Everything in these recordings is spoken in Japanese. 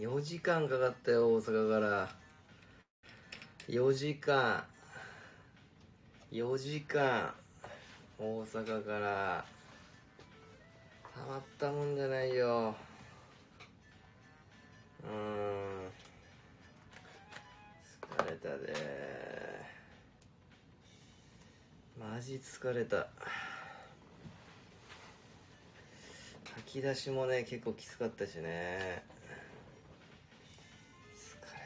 4時間かかったよ、大阪から4時間大阪からたまったもんじゃないよ。疲れたでマジ疲れた。炊き出しもね結構きつかったしね。疲れ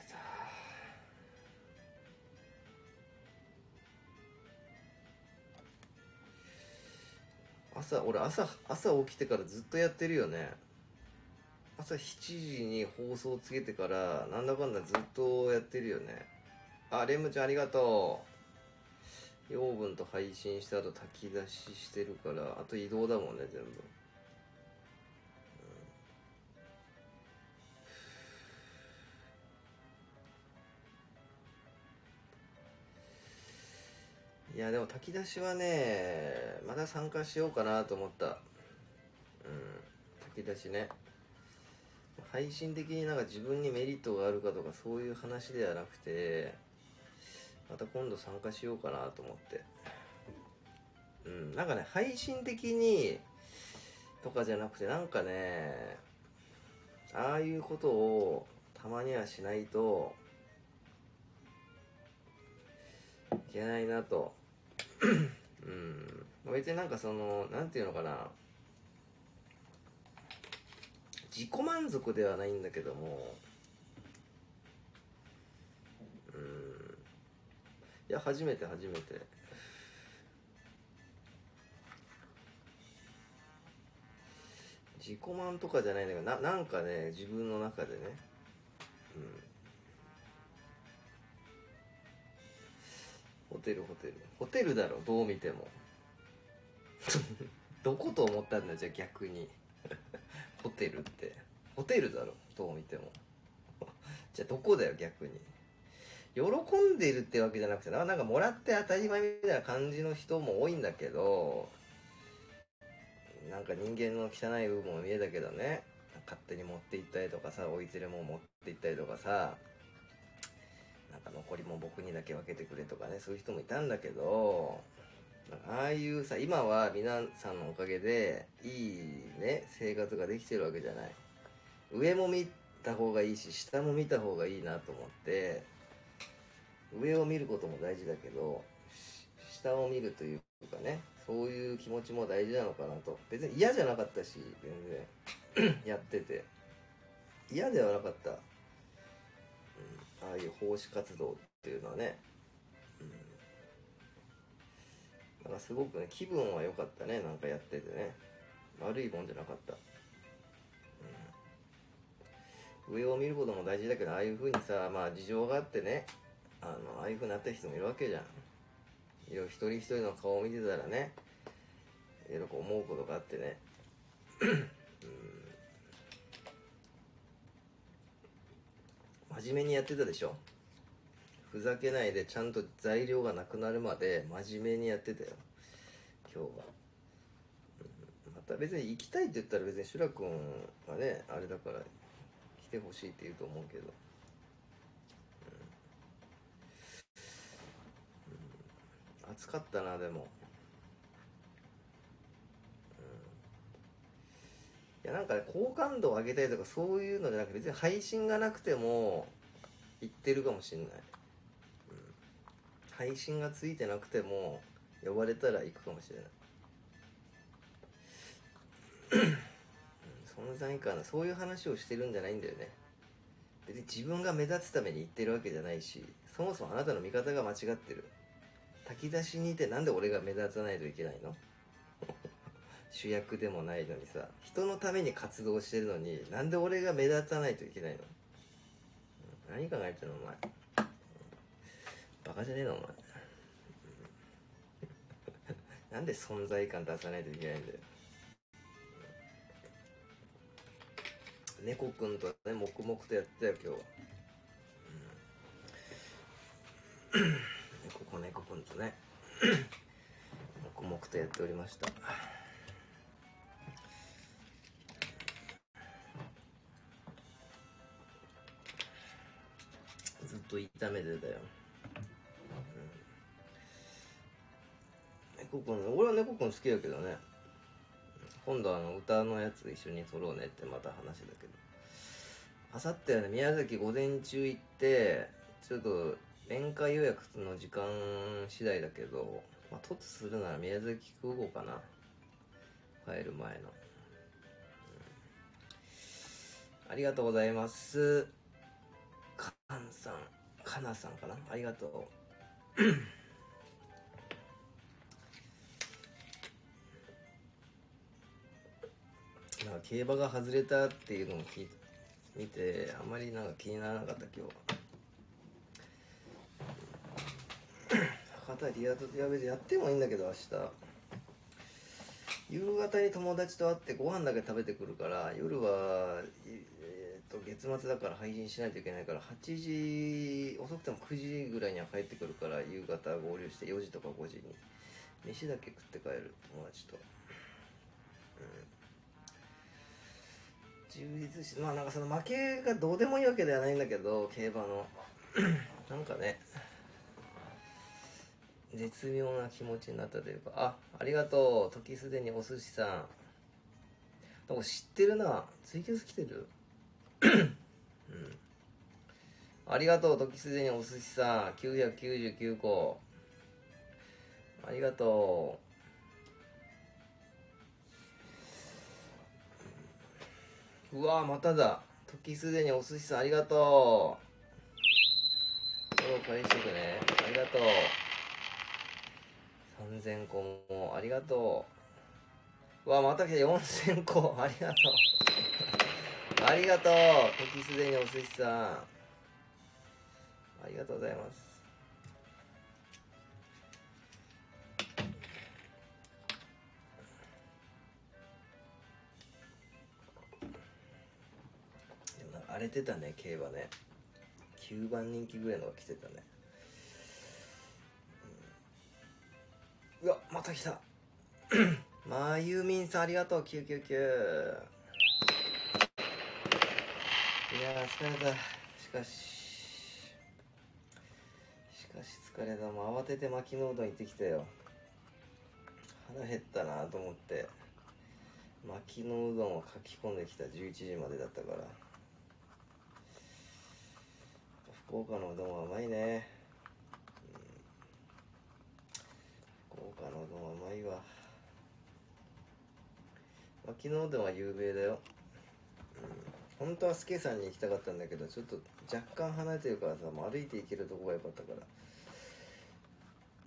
た。俺朝起きてからずっとやってるよね。朝7時に放送つけてからなんだかんだずっとやってるよね。あ、レムちゃんありがとう。養分と配信した後炊き出ししてるから、あと移動だもんね全部。いやでも炊き出しはねまた参加しようかなと思った。炊き出しね、配信的になんか自分にメリットがあるかとかそういう話ではなくて、また今度参加しようかなと思って。なんかね配信的にとかじゃなくて、なんかねああいうことをたまにはしないといけないなと別になんかそのなんていうのかな、自己満足ではないんだけども、いや初めて自己満とかじゃないんだけど、なんかね自分の中でね、ホテルだろどう見てもどこと思ったんだじゃあ逆にホテルってホテルだろどう見てもじゃあどこだよ逆に。喜んでるってわけじゃなくてなんかもらって当たり前みたいな感じの人も多いんだけど、なんか人間の汚い部分も見えたけどね、勝手に持って行ったりとかさ、置いてるもん持って行ったりとかさ、なんか残りも僕にだけ分けてくれとかね、そういう人もいたんだけど、ああいうさ、今は皆さんのおかげでいいね生活ができてるわけじゃない。上も見た方がいいし下も見た方がいいなと思って、上を見ることも大事だけど下を見るというかね、そういう気持ちも大事なのかなと。別に嫌じゃなかったし全然やってて嫌ではなかった、ああいう奉仕活動っていうのはね、なんかすごくね気分は良かったね、なんかやっててね、悪いもんじゃなかった。上を見ることも大事だけど、ああいう風にさ、まあ事情があってね、ああいう風になった人もいるわけじゃん。一人一人の顔を見てたらね、いろいろ思うことがあってね真面目にやってたでしょ。ふざけないでちゃんと材料がなくなるまで真面目にやってたよ今日は。また別に行きたいって言ったら別にシュラ君がねあれだから来てほしいって言うと思うけど、暑かったなでも。いやなんかね好感度を上げたいとかそういうのじゃなくて、別に配信がなくても言ってるかもしんない、配信がついてなくても呼ばれたら行くかもしれない存在感なそういう話をしてるんじゃないんだよね。別に自分が目立つために言ってるわけじゃないし、そもそもあなたの見方が間違ってる。炊き出しにいてなんで俺が目立たないといけないの主役でもないのにさ、人のために活動してるのになんで俺が目立たないといけないの、何考えてんのお前、バカじゃねえのお前なんで存在感出さないといけないんだよ。猫くんとね黙々とやってたよ今日は、猫くんとね黙々とやっておりました。 と炒めてたよ、猫くん、俺は猫くん好きだけどね。今度歌のやつ一緒に撮ろうねってまた話だけど、あさってはね宮崎午前中行って、ちょっと宴会予約の時間次第だけど、まあ、突するなら宮崎空港かな、帰る前の、ありがとうございます。かんさん、かなさんかな、ありがとう。なんか競馬が外れたっていうのも見て、あんまりなんか気にならなかった今日は。博多リアドやべでやってもいいんだけど、明日夕方に友達と会ってご飯だけ食べてくるから、夜は、月末だから配信しないといけないから、8時遅くても9時ぐらいには帰ってくるから、夕方合流して4時とか5時に飯だけ食って帰る、友達と。充実し、まあなんかその負けがどうでもいいわけではないんだけど、競馬のなんかね、絶妙な気持ちになったというか、ありがとう、時すでにお寿司さん。なんか知ってるな、ツイキャス来てるありがとう、時すでにお寿司さん、999個。ありがとう。うわまただ。時すでにお寿司さん、ありがとう。フォロー返してくね。ありがとう。3000個もありがとう。うわまた来た、4000個ありがとう。ありがとう、時すでにお寿司さん、ありがとうございます。でも荒れてたね、競馬ね。9番人気ぐらいのが来てたね。うわまた来た。まゆみんさん、ありがとう、999。いや疲れた。しかし疲れた。もう慌てて牧野うどん行ってきたよ。腹減ったなと思って牧野うどんを書き込んできた。11時までだったから。福岡のうどんはうまいね、福岡のうどんはうまいわ。牧野うどんは有名だよ。本当はスケさんに行きたかったんだけど、ちょっと若干離れてるからさ、もう歩いて行けるとこが良かったから。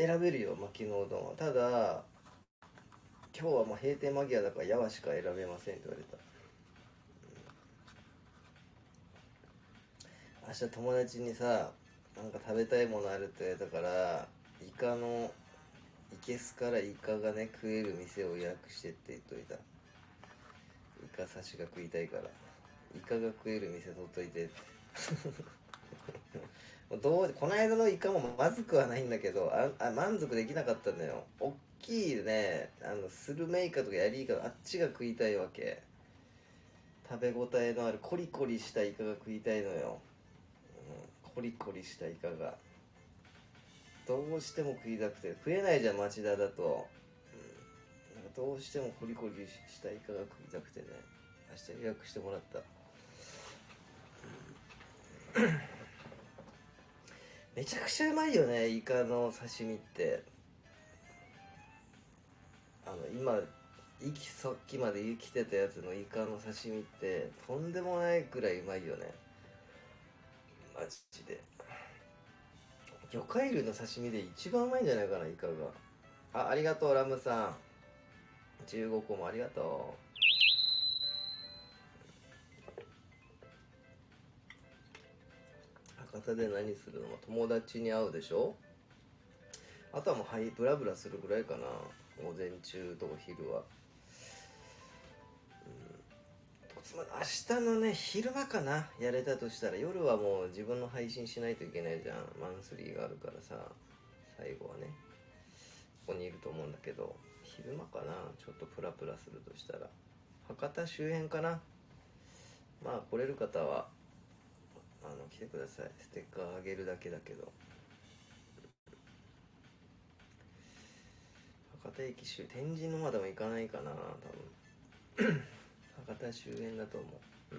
選べるよ、牧野うどんは。ただ今日はもう閉店間際だからやわしか選べませんって言われた。明日友達にさ、なんか食べたいものあるって言われたから、イカのいけすからイカがね食える店を予約してって言っといた。イカ刺しが食いたいから、イカが食える店取っといてって。この間のイカもまずくはないんだけど、満足できなかったんだよ。おっきいね、スルメイカとかヤリイカ、あっちが食いたいわけ。食べ応えのあるコリコリしたイカが食いたいのよ、コリコリしたイカがどうしても食いたくて。食えないじゃん町田だと、なんかどうしてもコリコリしたイカが食いたくてね、明日予約してもらった。めちゃくちゃうまいよね、イカの刺身って。今さっきまで生きてたやつのイカの刺身ってとんでもないくらいうまいよね、マジで。魚介類の刺身で一番うまいんじゃないかな、イカが。ありがとうラムさん、15個もありがとう。博多で何するの？友達に会うでしょ。あとはもうブラブラするぐらいかな、午前中とお昼は。明日のね昼間かな、やれたとしたら。夜はもう自分の配信しないといけないじゃん、マンスリーがあるからさ。最後はねここにいると思うんだけど、昼間かな、ちょっとプラプラするとしたら博多周辺かな。まあ来れる方は来てください。ステッカーあげるだけだけど。博多駅周天神のまでも行かないかな多分博多周辺だと思う。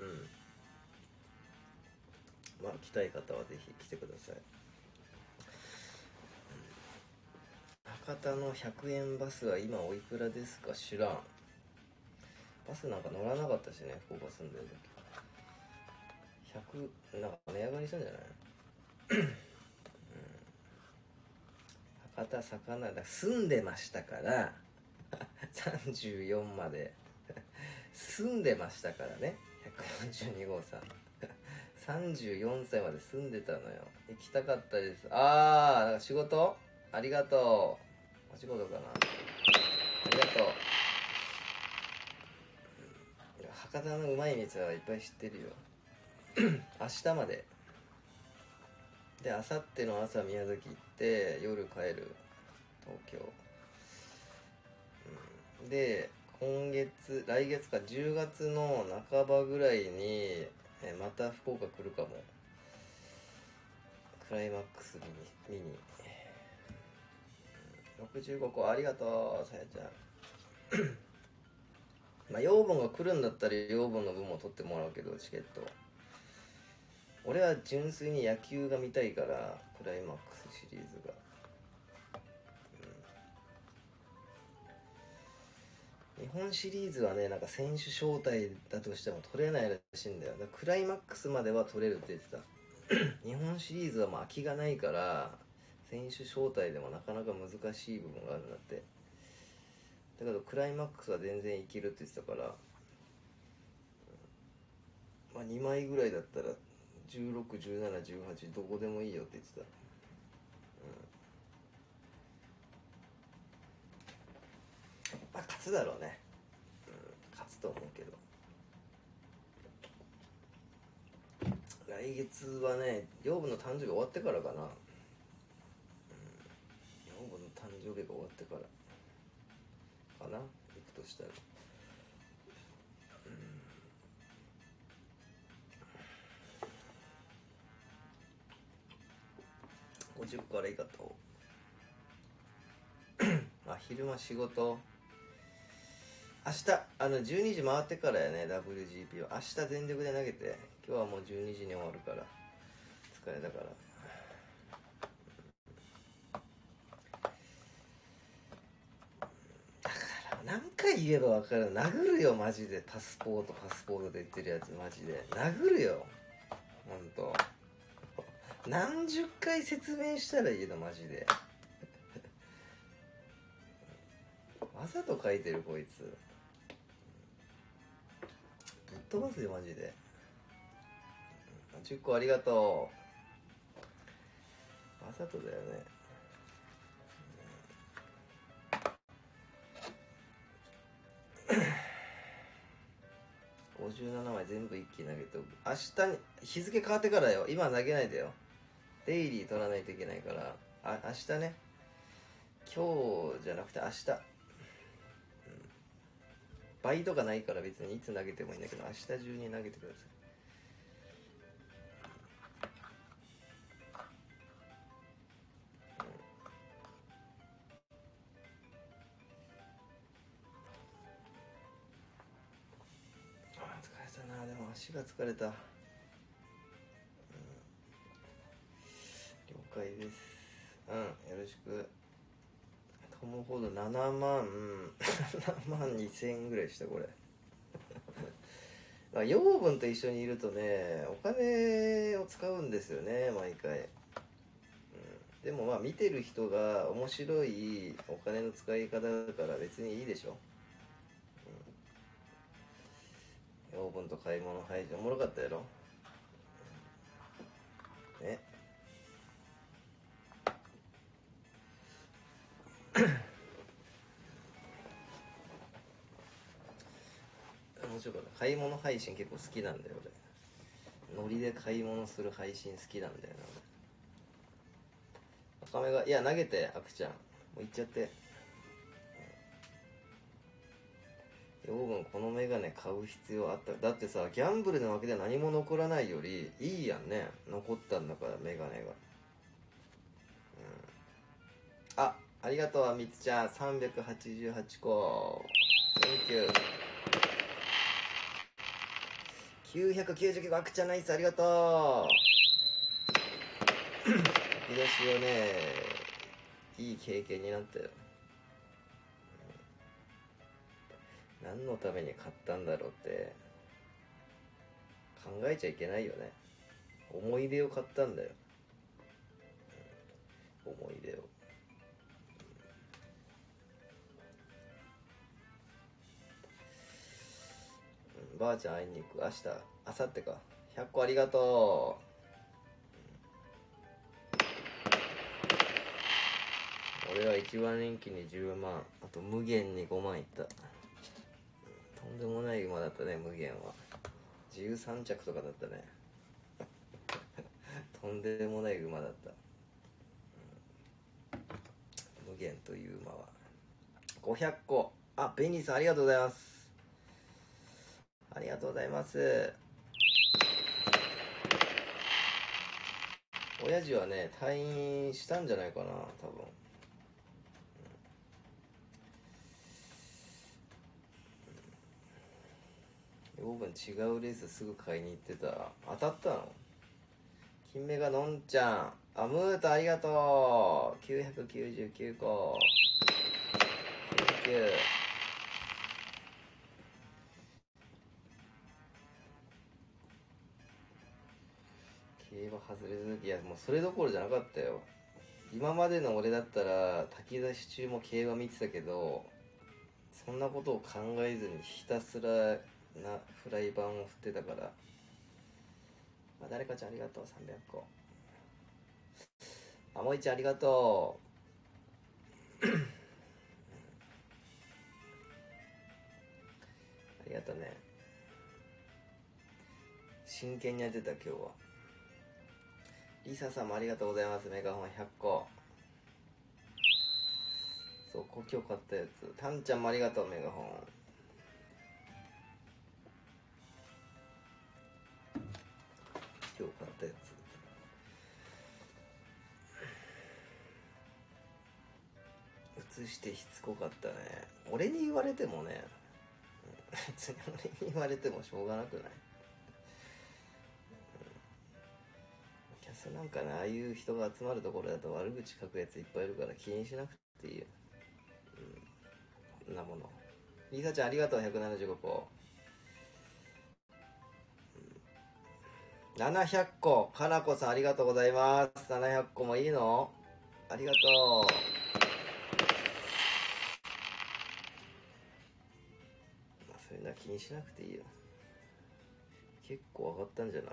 まあ来たい方はぜひ来てください。博多の100円バスは今おいくらですか？知らん。バスなんか乗らなかったしね、福岡住んでる時。100なんか値上がりしたんじゃない？博多魚だ、住んでましたから34まで住んでましたからね。142号さん34歳まで住んでたのよ。行きたかったです。なんか仕事ありがとう。お仕事かな、ありがとう。博多のうまい店はいっぱい知ってるよ明日までで、明後日の朝宮崎行って夜帰る東京、で来月か10月の半ばぐらいにまた福岡来るかも。クライマックス見に65個ありがとうさやちゃんまあ養分が来るんだったら養分の分も取ってもらうけど、チケット俺は純粋に野球が見たいから、クライマックスシリーズが、日本シリーズはね、なんか選手招待だとしても取れないらしいんだよ。だからクライマックスまでは取れるって言ってた日本シリーズはもう空きがないから、選手招待でもなかなか難しい部分があるんだって。だけどクライマックスは全然いけるって言ってたから、まあ2枚ぐらいだったら16、17、18どこでもいいよって言ってた。まあ勝つだろうね、勝つと思うけど。来月はね、養分の誕生日終わってからかな、養分の誕生日が終わってからかな、行くとしたら。50個ありがとう昼間仕事、明日12時回ってからやね、 WGP は明日全力で投げて、今日はもう12時に終わるから疲れたから。だから何回言えば分かる。殴るよマジで。パスポートで言ってるやつマジで殴るよほんと。何十回説明したらいいのマジでわざと書いてるこいつ、ぶっ飛ばすよマジで。10個ありがとう。わざとだよね。57枚全部一気に投げておく。明日に日付変わってからよ。今投げないでよ。デイリー取らないといけないから。明日ね。今日じゃなくて明日。バイトがないから別にいつ投げてもいいんだけど、明日中に投げてください。疲れたな。でも足が疲れた。了解です。よろしく。トム・ホード7万7万2000円ぐらいしたこれ養分と一緒にいるとね、お金を使うんですよね毎回。でもまあ見てる人が面白いお金の使い方だから別にいいでしょ。養分と買い物排除おもろかったやろね。面白かった。買い物配信結構好きなんだよ俺。ノリで買い物する配信好きなんだよな。赤目がいや投げて、あくちゃんもう行っちゃって。 養分このメガネ買う必要あった？だってさ、ギャンブルのわけで何も残らないよりいいやんね。残ったんだからメガネが。ありがとうみつちゃん、388個 Thank you。 999個、あくちゃんナイス、ありがとう。書き出しはね、いい経験になったよ。何のために買ったんだろうって考えちゃいけないよね。思い出を買ったんだよ、思い出を。ばあちゃん会いに行く。明日、明後日か。100個ありがとう。俺は一番人気に10万、あと無限に5万いった。とんでもない馬だったね、無限は。13着とかだったね。とんでもない馬だった。無限という馬は500個。あ、ベニーさんありがとうございます。ありがとうございます。親父はね、退院したんじゃないかな、多分。養分違うレースすぐ買いに行ってた。当たったの？金目がのんちゃん。あ、ムートありがとう。999個。Thank you。競馬外れた時、いやもうそれどころじゃなかったよ。今までの俺だったら炊き出し中も競馬見てたけど、そんなことを考えずにひたすらなフライパンを振ってたから。誰かちゃんありがとう。300個。あもいちゃんありがとう。ありがとうね。真剣にやってた今日は。リサさんもありがとうございます。メガホン100個。そう、今日買ったやつ。タンちゃんもありがとう。メガホン今日買ったやつ。映してしつこかったね。俺に言われてもね、別に俺に言われてもしょうがなくない？キャスなんかね、ああいう人が集まるところだと悪口書くやついっぱいいるから気にしなくていいよ。そんなもの。リサちゃんありがとう。175個。700個。かなこさんありがとうございます。700個もいいの？ありがとう。まあそういうのは気にしなくていいよ。結構上がったんじゃない？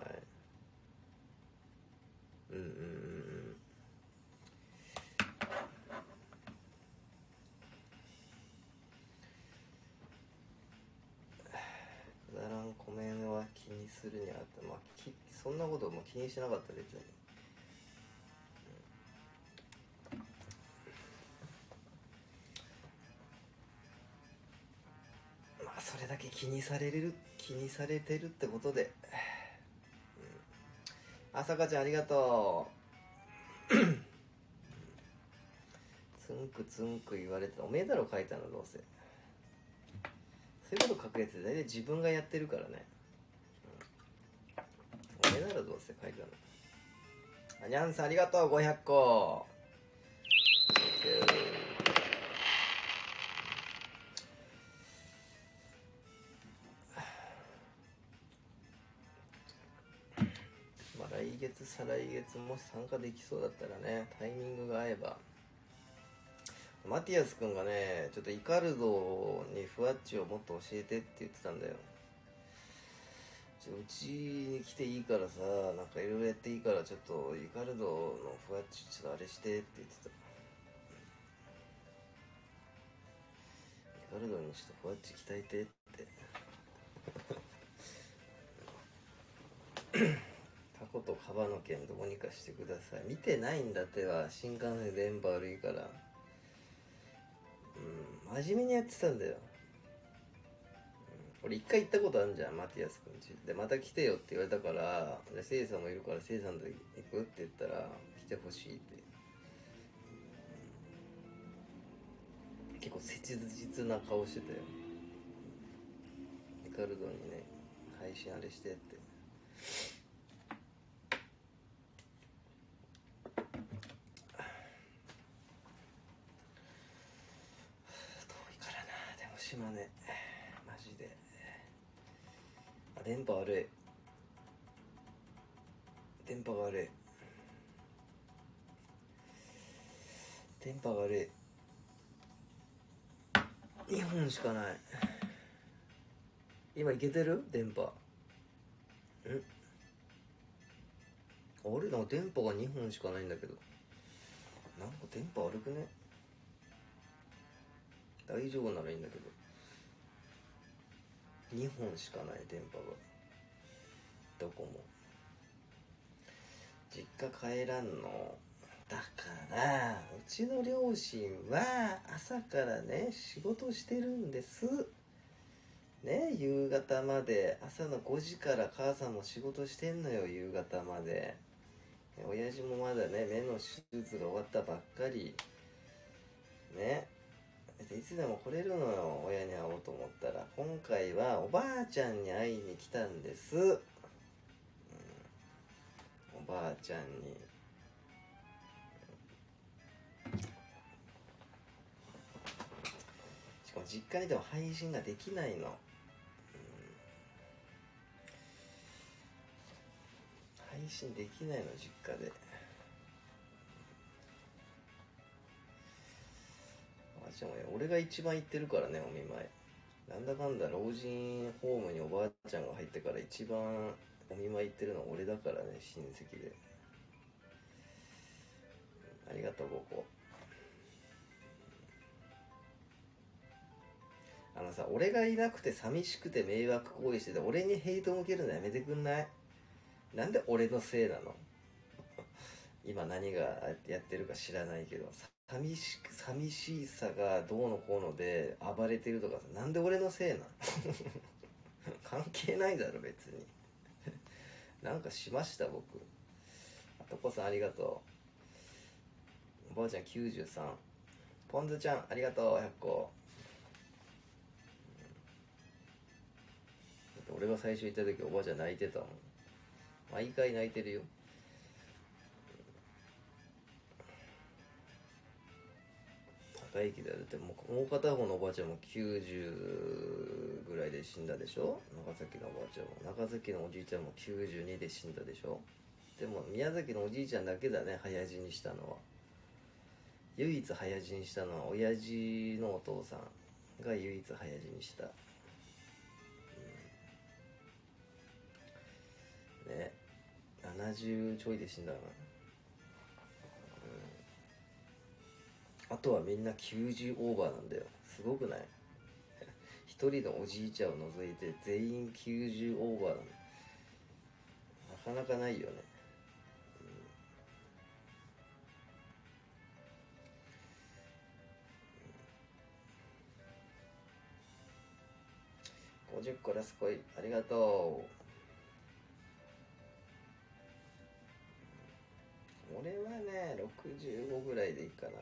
うんうんうん。くだらんコメンは気にするにあった。まあそんなことも気にしなかった別に。まあそれだけ気にされてるってことで。あさかちゃんありがとう。つんくつんく言われてた。おめえだろ書いたのどうせ。そういうこと書くやつで大体自分がやってるからね。おめえだろどうせ書いたの。あにゃんさんありがとう。500個。まあ来月再来月もし参加できそうだったらね、タイミングが合えば。マティアス君がね、ちょっとイカルドにふわっちをもっと教えてって言ってたんだよ。うちに来ていいからさ、なんかいろいろやっていいからちょっとイカルドのふわっちちょっとあれしてって言ってた。イカルドにちょっとふわっち鍛えてって。タコとカバの剣どうにかしてください。見てないんだっては、新幹線電波悪いから。真面目にやってたんだよ。 俺一回行ったことあるじゃん、マティアスくんちで。また来てよって言われたから、じゃあせいさんもいるからせいさんと行くって言ったら来てほしいって。結構切実な顔してたよ。リカルドにね、配信あれしてって。遠いからな、でも島根マジで。あ、電波悪い、電波が悪い、電波が悪い。2本しかない。今いけてる電波？ん、あれ、なんか電波が2本しかないんだけど、なんか電波悪くね？大丈夫ならいいんだけど、2本しかない電波が。どこも。実家帰らんの。だからうちの両親は朝からね仕事してるんですね。夕方まで、朝の5時から母さんも仕事してんのよ、夕方まで。親父もまだね、目の手術が終わったばっかりね。いつでも来れるのよ、親に会おうと思ったら。今回はおばあちゃんに会いに来たんです、おばあちゃんに。しかも実家にでも配信ができないの、配信できないの、実家で。おばあちゃんは俺が一番行ってるからね、お見舞い。なんだかんだ老人ホームにおばあちゃんが入ってから一番お見舞い行ってるのは俺だからね、親戚で。ありがとう、ここ。あのさ、俺がいなくて寂しくて迷惑行為してて俺にヘイト向けるのやめてくんない？なんで俺のせいなの？今何がやってるか知らないけど、寂しさがどうのこうので暴れてるとかさ、なんで俺のせいなの？関係ないだろ別に。なんかしました僕？あとこさんありがとう。おばあちゃん93。ポンズちゃんありがとう100個。だって俺が最初行った時おばあちゃん泣いてたもん。毎回泣いてるよ。高い駅だよ。だってもう片方のおばあちゃんも90ぐらいで死んだでしょ。長崎のおばあちゃんも。長崎のおじいちゃんも92で死んだでしょ。でも宮崎のおじいちゃんだけだね、早死にしたのは。唯一早死にしたのは親父のお父さんが唯一早死にした、ね。70ちょいで死んだの、あとはみんな90オーバーなんだよ。すごくない？一人のおじいちゃんを除いて全員90オーバーなの。なかなかないよね。50個ラスコイありがとう。俺はね65ぐらいでいいかな。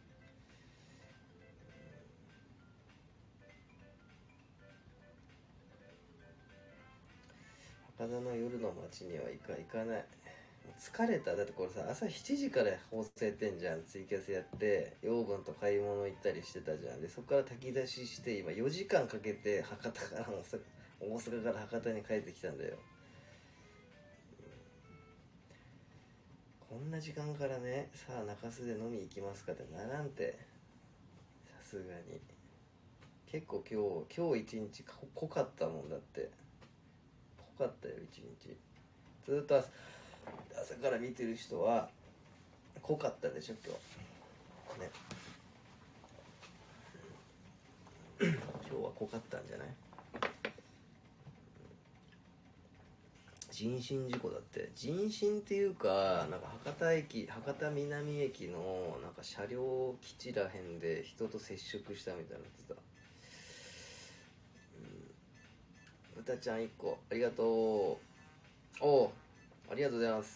博多の夜の街には行かない。疲れた。だってこれさ、朝7時から放送やってんじゃん。ツイキャスやって養分と買い物行ったりしてたじゃん。でそこから炊き出しして今4時間かけて博多から大阪から博多に帰ってきたんだよ。こんな時間からね、さあ中洲で飲み行きますかってならんて。さすがに結構今日一日濃かったもん。だって濃かったよ一日。ずっと朝から見てる人は濃かったでしょ今日ね。今日は濃かったんじゃない？人身事故だって。人身っていうか、なんか博多南駅のなんか車両基地らへんで人と接触したみたいなの言ってた。 豚ちゃん1個ありがとう。おう、ありがとうございます。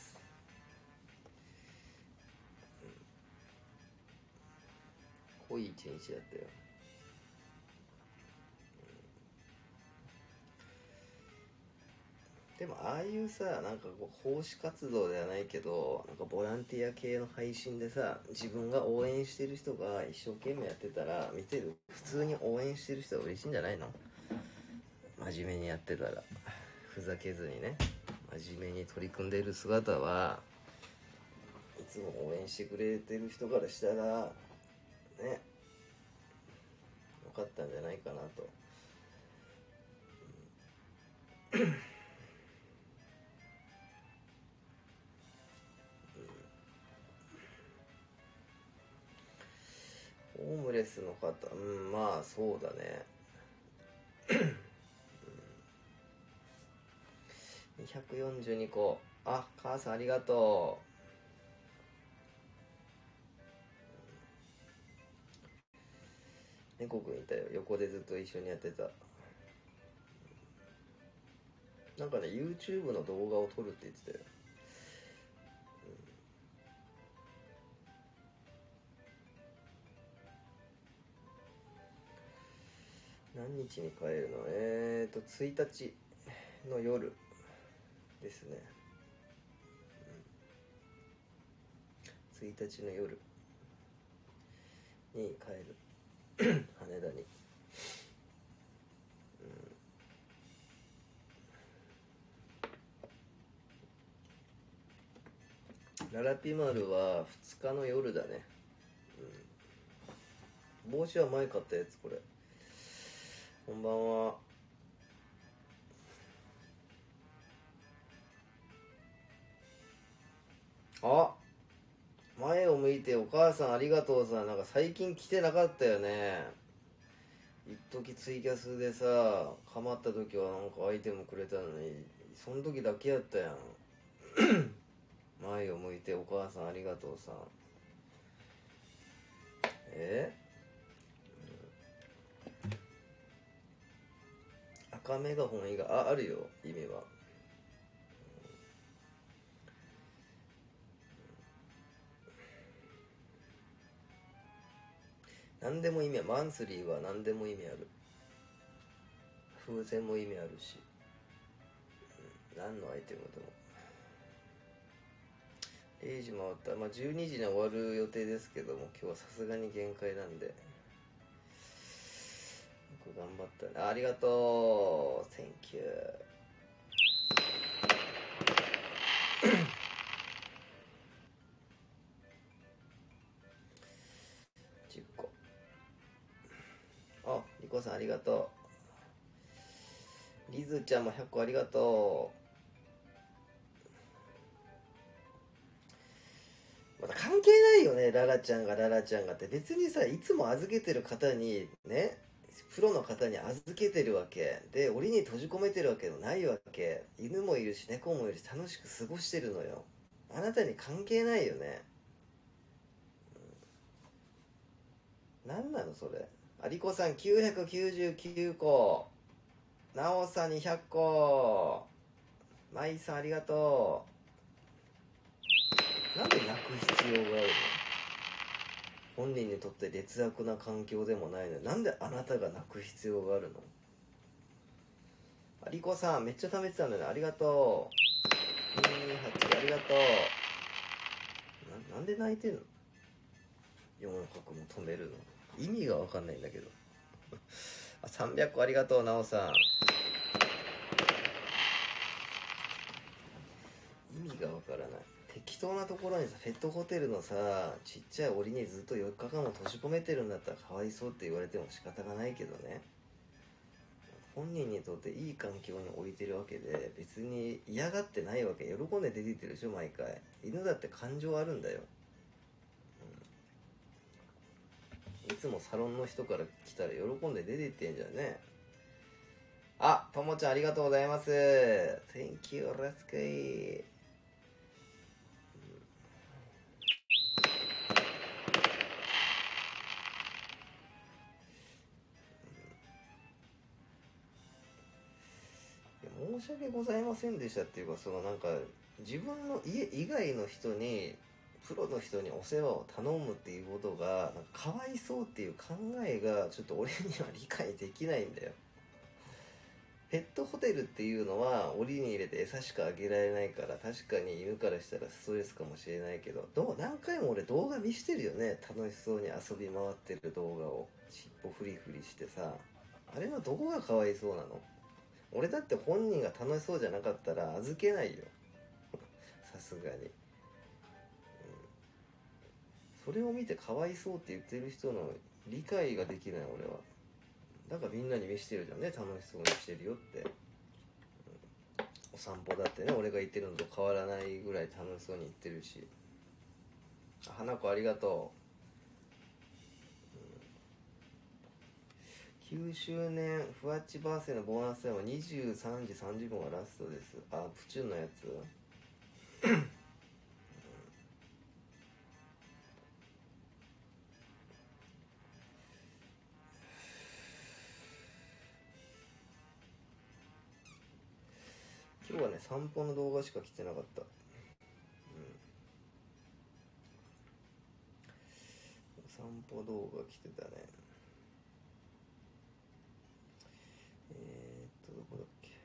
濃い一日だったよ。でもああいうさ、なんかこう奉仕活動ではないけど、なんかボランティア系の配信でさ、自分が応援してる人が一生懸命やってたら見てる、普通に応援してる人は嬉しいんじゃないの？真面目にやってたら、ふざけずにね、真面目に取り組んでいる姿はいつも応援してくれてる人からしたらね、よかったんじゃないかなと。ホームレスの方、まあそうだね。242個。あ、母さんありがとう。猫くんいたよ、横でずっと一緒にやってた。なんかね、 YouTube の動画を撮るって言ってたよ。何日に帰るの？1日の夜ですね。1日の夜に帰る。羽田に。ララピマルは2日の夜だね。帽子は前買ったやつ、これ。こんばんは。あ、前を向いてお母さんありがとうさ。なんか最近来てなかったよね。一時ツイキャスでさ、かまった時はなんかアイテムくれたのに、その時だけやったやん。前を向いてお母さんありがとうさ。赤メガホン以外、あるよ、意味は。何でも意味は、マンスリーは何でも意味ある。風船も意味あるし、何のアイテムでも。0時回った、12時に終わる予定ですけども、今日はさすがに限界なんで、よく頑張ったね。ありがとう、 Thank you。 10個。あ、リコさんありがとう。リズちゃんも100個ありがとう。また関係ないよね、ララちゃんがって。別にさ、いつも預けてる方にね、プロの方に預けてるわけで、檻に閉じ込めてるわけのないわけ。犬もいるし猫もいるし、楽しく過ごしてるのよ。あなたに関係ないよね。何なのそれ。アリコさん999個、ナオさん200個、マイさんありがとう。なんで泣く必要があるの？本人にとって劣悪な環境でもないのに、なんであなたが泣く必要があるの？アリコさんめっちゃ貯めてたんだね、ありがとう。228ありがとう。なんで泣いてんの？4泊も止めるの意味が分かんないんだけど。あ、300個ありがとう、なおさん。意味が分からない。適当なところにさ、ペットホテルのさ、ちっちゃい檻にずっと4日間も閉じ込めてるんだったらかわいそうって言われても仕方がないけどね。本人にとっていい環境に置いてるわけで、別に嫌がってないわけ。喜んで出てってるでしょ、毎回。犬だって感情あるんだよ。いつもサロンの人から来たら喜んで出てってんじゃんね。あ、ともちゃんありがとうございます。Thank you, let's go。 申し訳ございませんでしたっていうか、そのなんか自分の家以外の人に、プロの人にお世話を頼むっていうことがなんかかわいそうっていう考えがちょっと俺には理解できないんだよ。ペットホテルっていうのは檻に入れて餌しかあげられないから、確かに犬からしたらストレスかもしれないけど、何回も俺動画見してるよね。楽しそうに遊び回ってる動画を尻尾フリフリしてさ、あれのどこがかわいそうなの？俺だって本人が楽しそうじゃなかったら預けないよさすがに、それを見てかわいそうって言ってる人の理解ができない俺は。だからみんなに見してるじゃんね、楽しそうにしてるよって、お散歩だってね、俺が言ってるのと変わらないぐらい楽しそうに言ってるし。花子ありがとう、9周年ふわっちバースデーのボーナスタイムは23時30分がラストです。あ、プチュンのやつ今日はね、散歩の動画しか来てなかった。散歩動画来てたね。どこだっけ。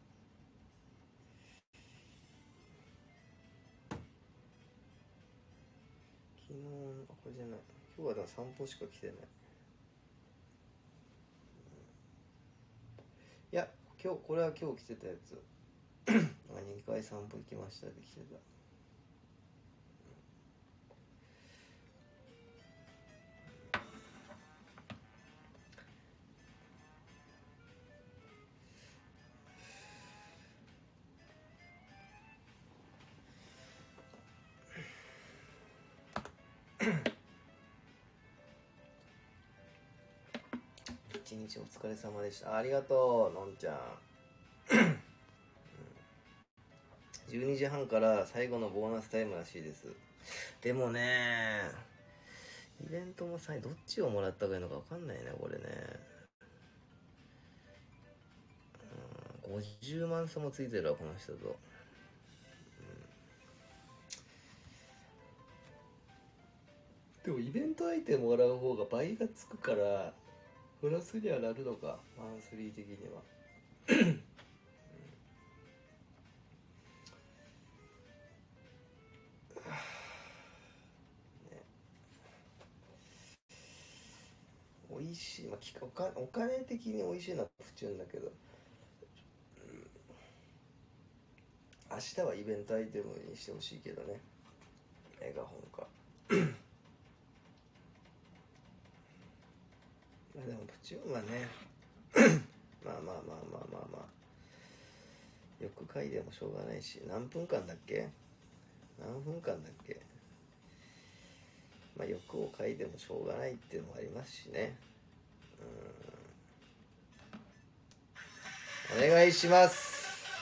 昨日、これじゃない。今日はだから散歩しか来てない。いや、これは今日来てたやつ2回散歩行きましたで来てた。一日お疲れ様でした。ありがとうのんちゃん12時半から最後のボーナスタイムらしいです。でもね、イベントもどっちをもらったかいいのか分かんないねこれね。50万差もついてるわこの人と、でもイベントアイテムもらう方が倍がつくからプラスにはなるのか、マンスリー的には美味しい、お金的に美味しいのは不純だけど、明日はイベントアイテムにしてほしいけどね、メガホンかまあでもプチューンはねまあよく書いてもしょうがないし、何分間だっけ、まあ欲を書いてもしょうがないっていうのもありますしね。お願いします。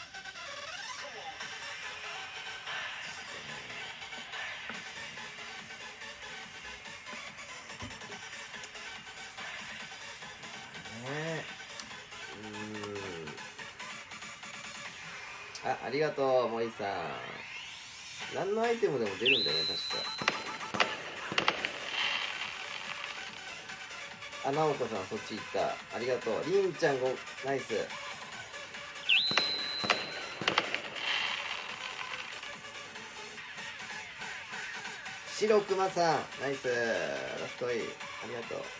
ありがとう森さん。何のアイテムでも出るんだよね確か。あ、直子さんそっち行った、ありがとう。りんちゃんナイス。白熊さんナイス、ラストイ、ありがとう。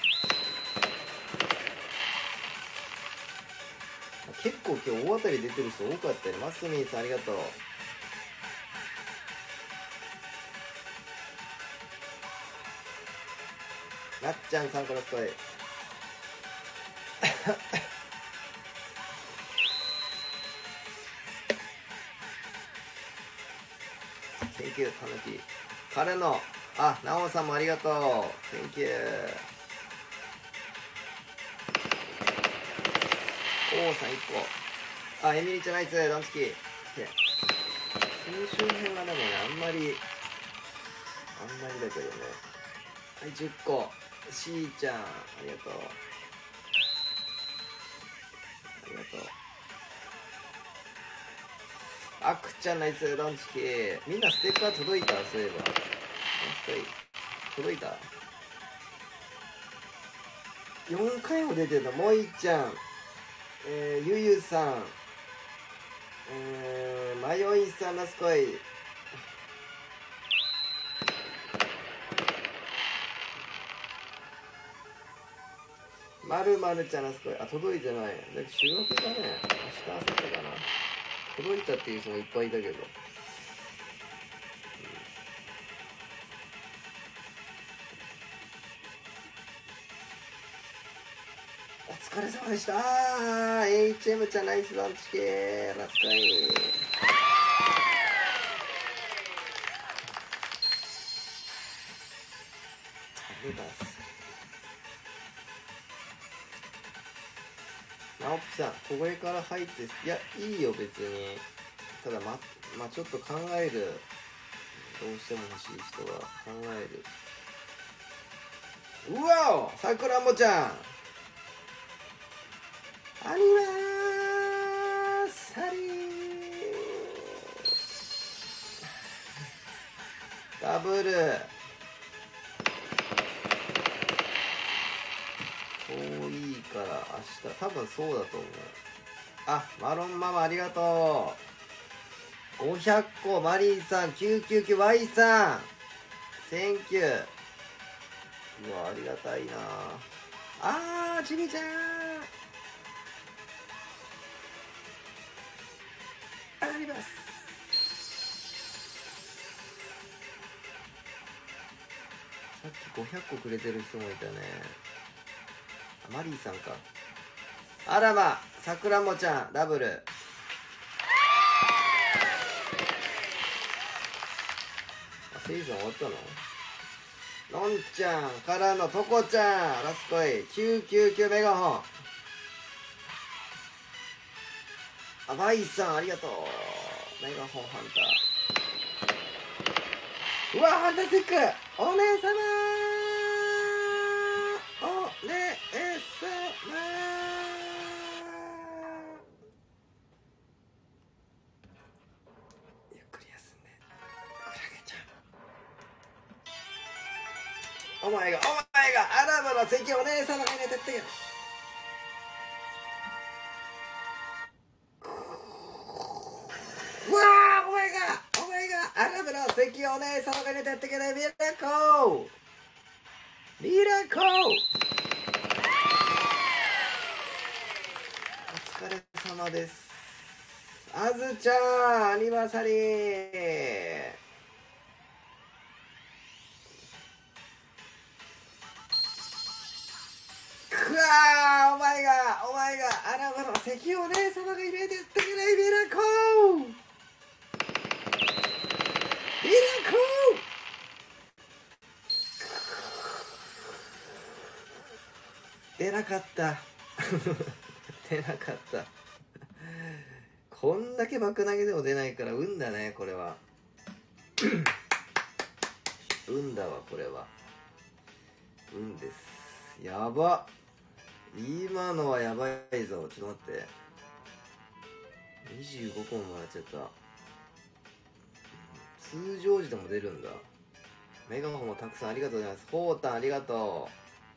結構今日大当たり出てる人多かったよね。マスミンさんありがとう。なっちゃんさんからストイThank you たぬき彼のなおさんもありがとう Thank you。 おおさん1個、エミリちゃんナイスドンチキ。九州編はでもねあんまりだけどね。はい10個、しーちゃんありがとう。 あくちゃんナイスランチキー。みんなステッカー届いた？そういえば届いた。4回も出てるの。もいちゃん、ゆゆさん、まよいさん、ナスコイ。まるまるちゃん、ナスコイ。あ、届いてない。だって週明けかね。明日、明後日かな。届いたっていう人もいっぱいいたけど。お疲れ様でした。HM ちゃんナイスランチ系ラスカイ。出ます。直樹さん、これから入って、いや、いいよ別に。ただまあちょっと考える。どうしても欲しい人は考える。うわお、さくらんぼちゃん。アニバーサリーダブル遠いから明日多分そうだと思う。あ、マロンママありがとう。500個マリーさん、999Y さん、センキュー。うわ、ありがたいな。あー、ちみちゃんあります。さっき500個くれてる人もいたね。マリーさんか。あらま、さくらんぼちゃんダブル。シーズン終わったの？のんちゃんからのとこちゃんラスコイ999メガホン。あ、バイさんありがとう。メガホンハンター。うわ、ハンタースティックお姉様お姉様。ゆっくり休んでクラゲちゃん。お前がアラブの席お姉様が寝てってけど。うわー、お前がアラブの席お姉様が寝てってけど。ミラコーお疲れ様です。あずちゃんアニバーサリー。くわー、お前がアラブの関お姉様が入れてってくれ。ミラコ出なかった出なかった。こんだけ爆投げでも出ないから運だね、これは運だわ、これは運です。やば、今のはやばいぞ。ちょっと待って、25個ももらっちゃった。通常時でも出るんだ。メガホンもたくさんありがとうございます。ホータンありがと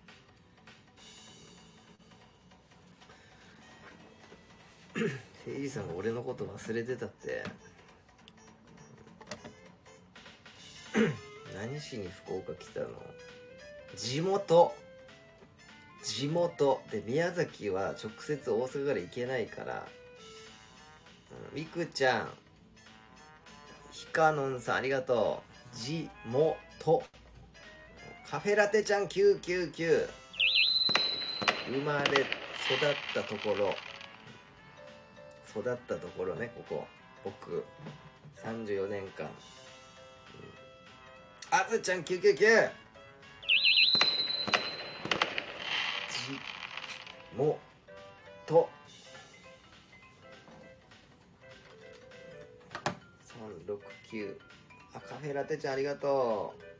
うせいじさんが俺のこと忘れてたって何しに福岡来たの？地元で、宮崎は直接大阪から行けないから。みくちゃん、ひかのんさんありがとう。地元カフェラテちゃん999。生まれ育ったところね、ここ僕34年間。あずちゃん999。地元369。あ、カフェラテちゃんありがとう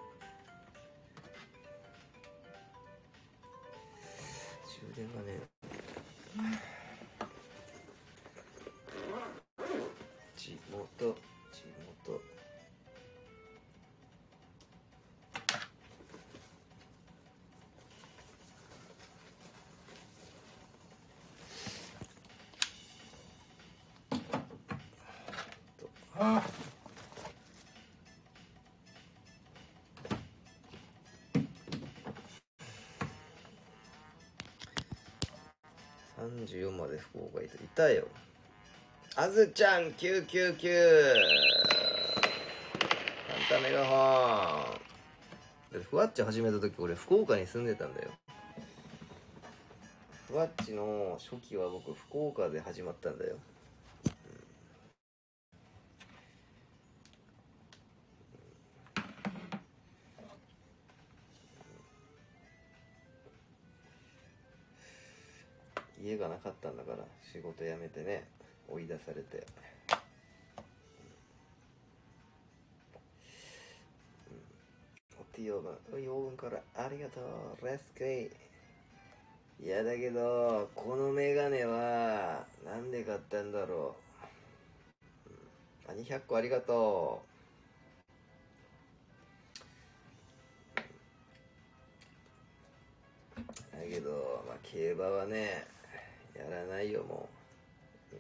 充電がね 34まで福岡いたよ。あずちゃん999カンタメガホン。ふわっち始めた時俺福岡に住んでたんだよ。ふわっちの初期は僕福岡で始まったんだよ。家がなかったんだから仕事辞めてね、追い出されて、お手養分からありがとうレスクイ。いやだけどこのメガネはなんで買ったんだろう。200個ありがとう。だけどまあ競馬はねやらないよもう、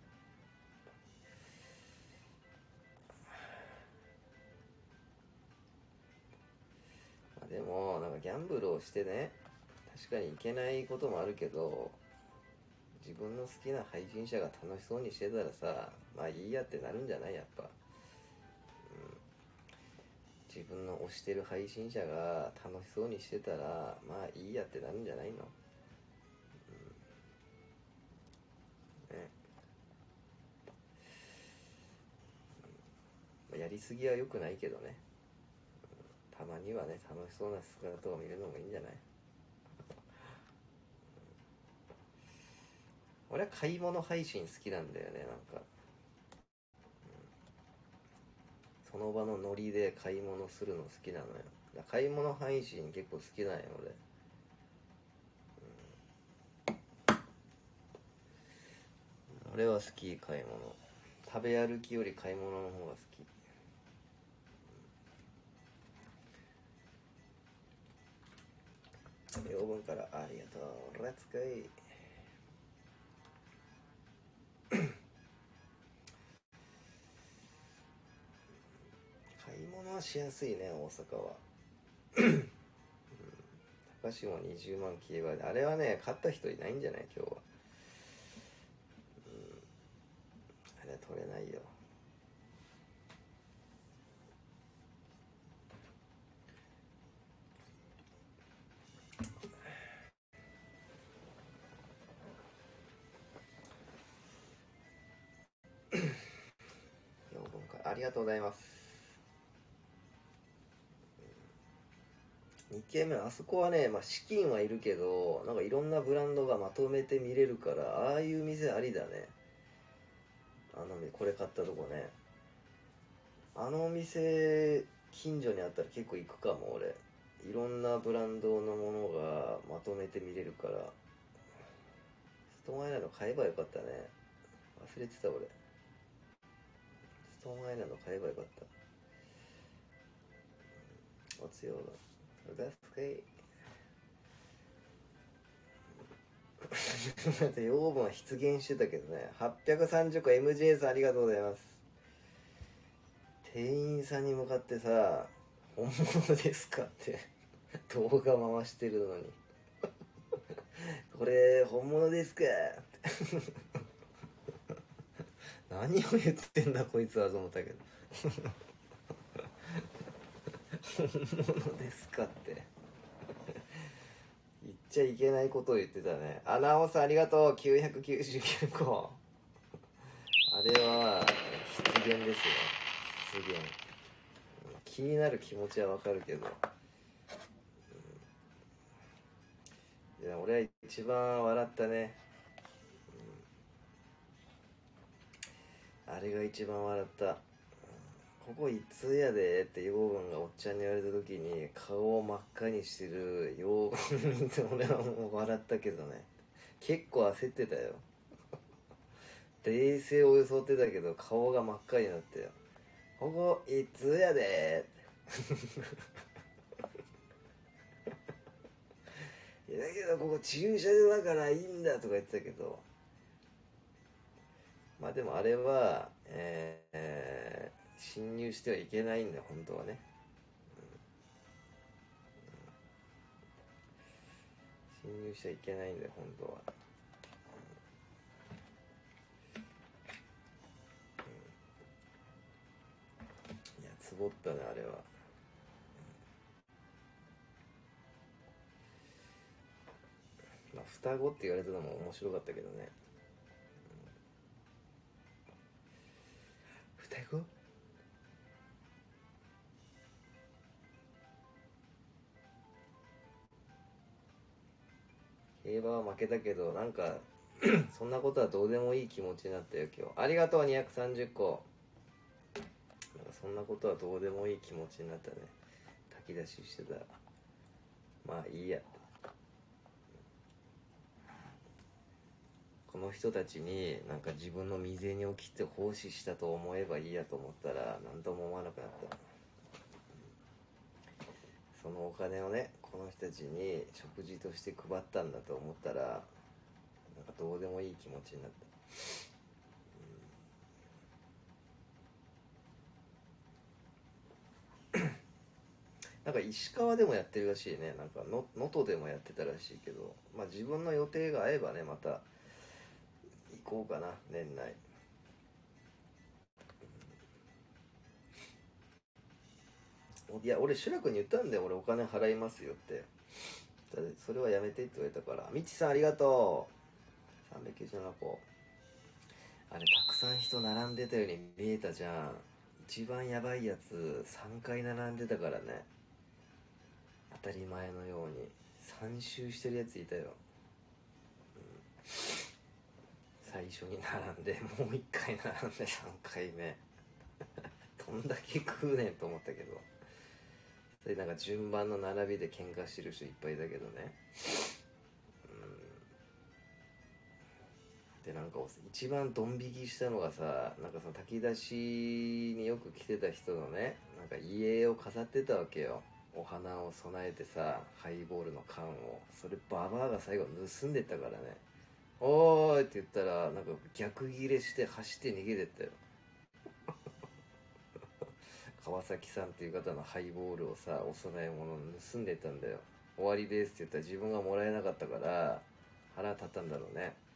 まあ、でもなんかギャンブルをしてね、確かにいけないこともあるけど、自分の好きな配信者が楽しそうにしてたらさ、まあいいやってなるんじゃないやっぱ、自分の推してる配信者が楽しそうにしてたらまあいいやってなるんじゃないの、ね、やりすぎは良くないけどね、たまにはね楽しそうな姿を見るのもいいんじゃない。俺は買い物配信好きなんだよね。なんか、その場のノリで買い物するの好きなのよ。買い物配信結構好きなんよ俺は好き。買い物、食べ歩きより買い物の方が好き。養分からありがとう。レッツゴー。買い物はしやすいね大阪は。高志も20万消えばで、あれはね買った人いないんじゃない今日は。あれは取れないよ。養分からありがとうございます。2軒目あそこはね、まあ、資金はいるけどなんかいろんなブランドがまとめて見れるから、ああいう店ありだね。これ買ったとこね、あの店近所にあったら結構行くかも俺。いろんなブランドのものがまとめて見れるから。ストーンアイランド買えばよかったね、忘れてた俺。ストーンアイランド買えばよかった。おつようだ。that's great だって養分は出現してたけどね。830個 MJ さんありがとうございます。店員さんに向かってさ「本物ですか?」って動画回してるのにこれ本物ですかって何を言ってんだこいつはと思ったけど本物ですかって言っちゃいけないことを言ってたね。アナウンサーありがとう。999個あれは出現ですよ。出現。気になる気持ちはわかるけど、いや俺は一番笑ったね、あれが一番笑った。ここ一通やでって養分がおっちゃんに言われた時に顔を真っ赤にしてる養分見て俺はもう笑ったけどね。結構焦ってたよ。冷静を装ってたけど顔が真っ赤になってよ。ここ一通やでいやだけどここ駐車場だからいいんだとか言ってたけど、 まあでもあれは、侵入してはいけないんだよ本当はね。侵入しちゃいけないんだよ本当は。いやつぼったねあれは。まあ双子って言われたのも面白かったけどね。双子。競馬は負けたけどなんかそんなことはどうでもいい気持ちになったよ今日。ありがとう230個。なんかそんなことはどうでもいい気持ちになったね。炊き出ししてたらまあいいや。この人たちになんか自分の身銭を切って奉仕したと思えばいいやと思ったら何とも思わなくなった。そのお金をねこの人たちに食事として配ったんだと思ったらなんかどうでもいい気持ちになった。なんか石川でもやってるらしいね。なんか能登でもやってたらしいけど、まあ自分の予定が合えばねまた行こうかな年内。いや俺志らくに言ったんだよ俺お金払いますよって。それはやめてって言われたから。みちさんありがとう。397個。あれたくさん人並んでたように見えたじゃん。一番やばいやつ3回並んでたからね。当たり前のように3周してるやついたよ。最初に並んでもう1回並んで3回目どんだけ食うねんと思ったけど。それなんか順番の並びで喧嘩してる人いっぱいだけどね。でなんか一番ドン引きしたのがさ、なんかその炊き出しによく来てた人のねなんか家を飾ってたわけよ。お花を備えてさハイボールの缶を。それババアが最後盗んでったからね。おーいって言ったらなんか逆ギレして走って逃げてったよ。川崎さんっていう方のハイボールをさお供え物を盗んでったんだよ。終わりですって言ったら自分がもらえなかったから腹立ったんだろうね。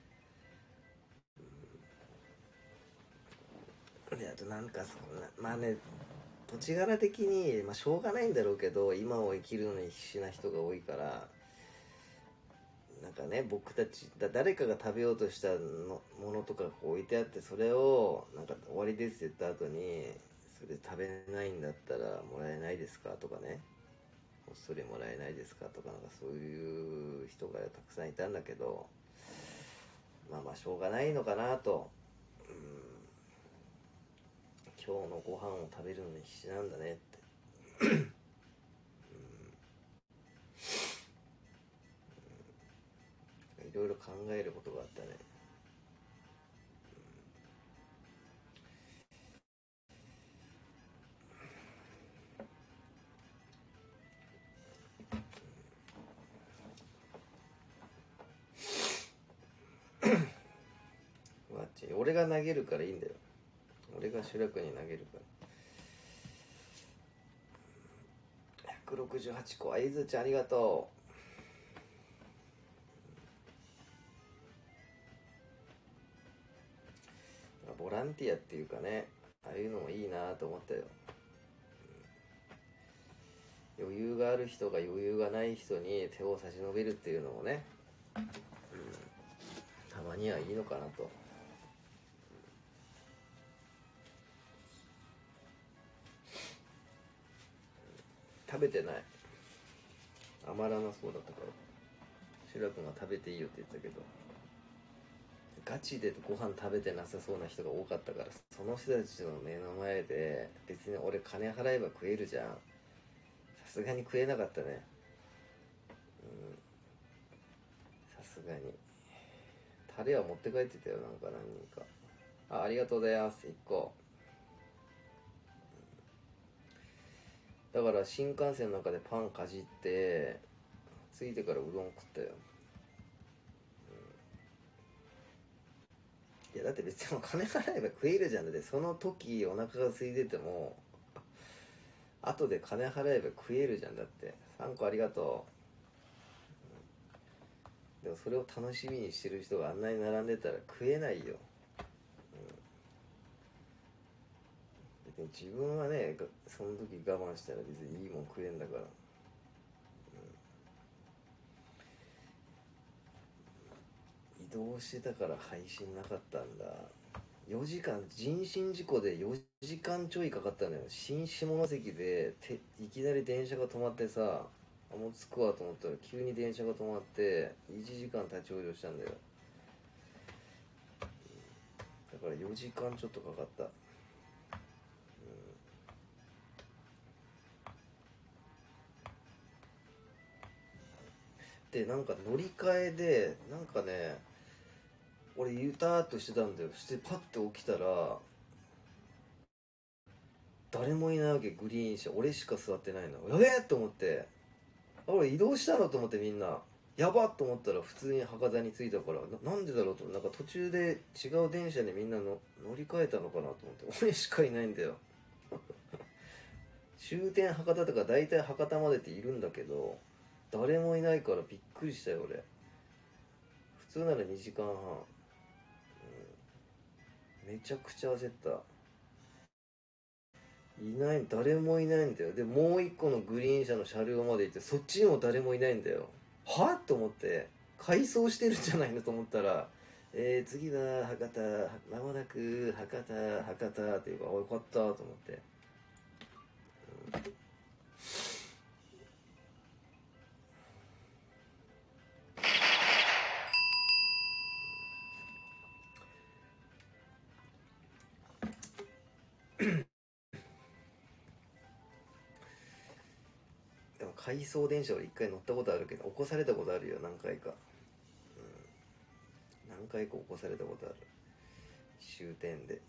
であとなんかそんなまあね土地柄的に、まあ、しょうがないんだろうけど今を生きるのに必死な人が多いからなんかね僕たち誰かが食べようとしたのものとかこう置いてあってそれをなんか終わりですって言った後にそれ食べないんだったらもらえないですかとかねこっそりもらえないですかとかなんかそういう人がたくさんいたんだけどまあまあしょうがないのかなと。今日のご飯を食べるのに必死なんだねって。いろいろ考えることがあったね。マッチ俺が投げるからいいんだよ。俺が主力に投げるから168個。あいずちゃんありがとう。ボランティアっていうかねああいうのもいいなと思ったよ。余裕がある人が余裕がない人に手を差し伸べるっていうのもね、たまにはいいのかなと。食べてない。余らなそうだったからシュラ君が食べていいよって言ってたけどガチでご飯食べてなさそうな人が多かったからその人たちの目の前で別に俺金払えば食えるじゃん。さすがに食えなかったね。さすがにタレは持って帰ってたよなんか何人か。ありがとうございます1個。だから新幹線の中でパンかじって着いてからうどん食ったよ。いやだって別にお金払えば食えるじゃん。でその時お腹が空いてても後で金払えば食えるじゃん。だって3個ありがとう。でもそれを楽しみにしてる人があんなに並んでたら食えないよ。別に自分はねその時我慢したら別にいいもん食えんだから。移動してたから配信なかったんだ。4時間、人身事故で4時間ちょいかかったのよ。新下関でいきなり電車が止まってさ、もう着くわと思ったら急に電車が止まって1時間立ち往生したんだよ。だから4時間ちょっとかかった。でなんか乗り換えでなんかね、俺ゆたーっとしてたんだよ。してパッて起きたら誰もいないわけ。グリーン車俺しか座ってないの。と思って、俺移動したのと思って、みんなやばっと思ったら普通に博多に着いたから、なんでだろうと。なんか途中で違う電車にみんな乗り換えたのかなと思って、俺しかいないんだよ終点博多とか大体博多までっているんだけど誰もいないからびっくりしたよ俺。普通なら2時間半、めちゃくちゃ焦った。いない、誰もいないんだよ。でもう一個のグリーン車の車両まで行ってそっちにも誰もいないんだよ。はと思って改装してるんじゃないのと思ったら、次は博多、まもなく博多っていうか、よかったと思って、でも回送電車俺一回乗ったことあるけど起こされたことあるよ、何回か。何回か起こされたことある、終点で。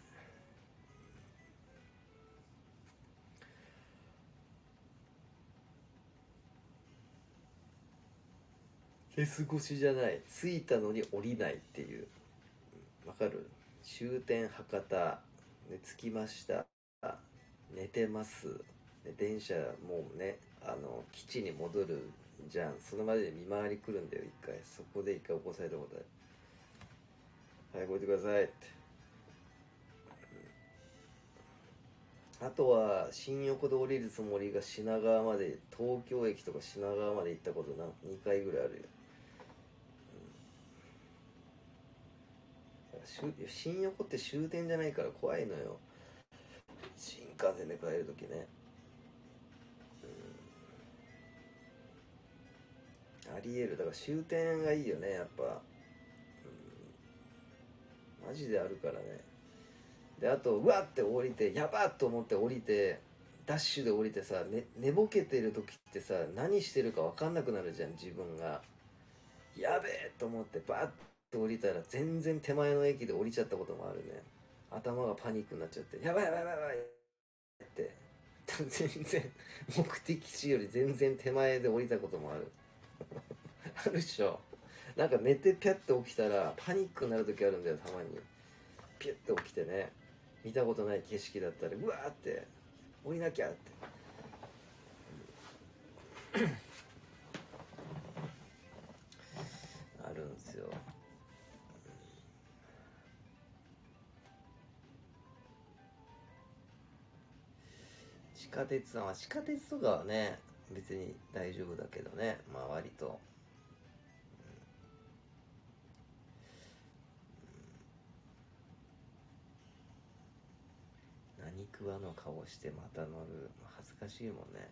フェス越しじゃない、着いたのに降りないっていう。わかる？終点博多で着きました、寝てます、で電車もうね基地に戻るじゃん。そのまでで見回り来るんだよ一回。そこで一回起こされたことある。はい、動いてくださいって。あとは新横で降りるつもりが品川まで、東京駅とか品川まで行ったこと2回ぐらいあるよ。新横って終点じゃないから怖いのよ、新幹線で帰るときね。ありえる。だから終点がいいよねやっぱ。マジであるからね。であとうわって降りて、やばっと思って降りてダッシュで降りてさ、寝ぼけてる時ってさ何してるか分かんなくなるじゃん自分が。やべえと思ってバッと降りたら全然手前の駅で降りちゃったこともあるね。頭がパニックになっちゃって、やばいやばいやばいやばいって全然目的地より全然手前で降りたこともあるあるっしょ。なんか寝てピャッて起きたらパニックになる時あるんだよたまに。ピュッて起きてね、見たことない景色だったらうわーって降りなきゃってあるんですよ。地下鉄とかはね別に大丈夫だけどね、まあ割と。何食わの顔してまた乗る、恥ずかしいもんね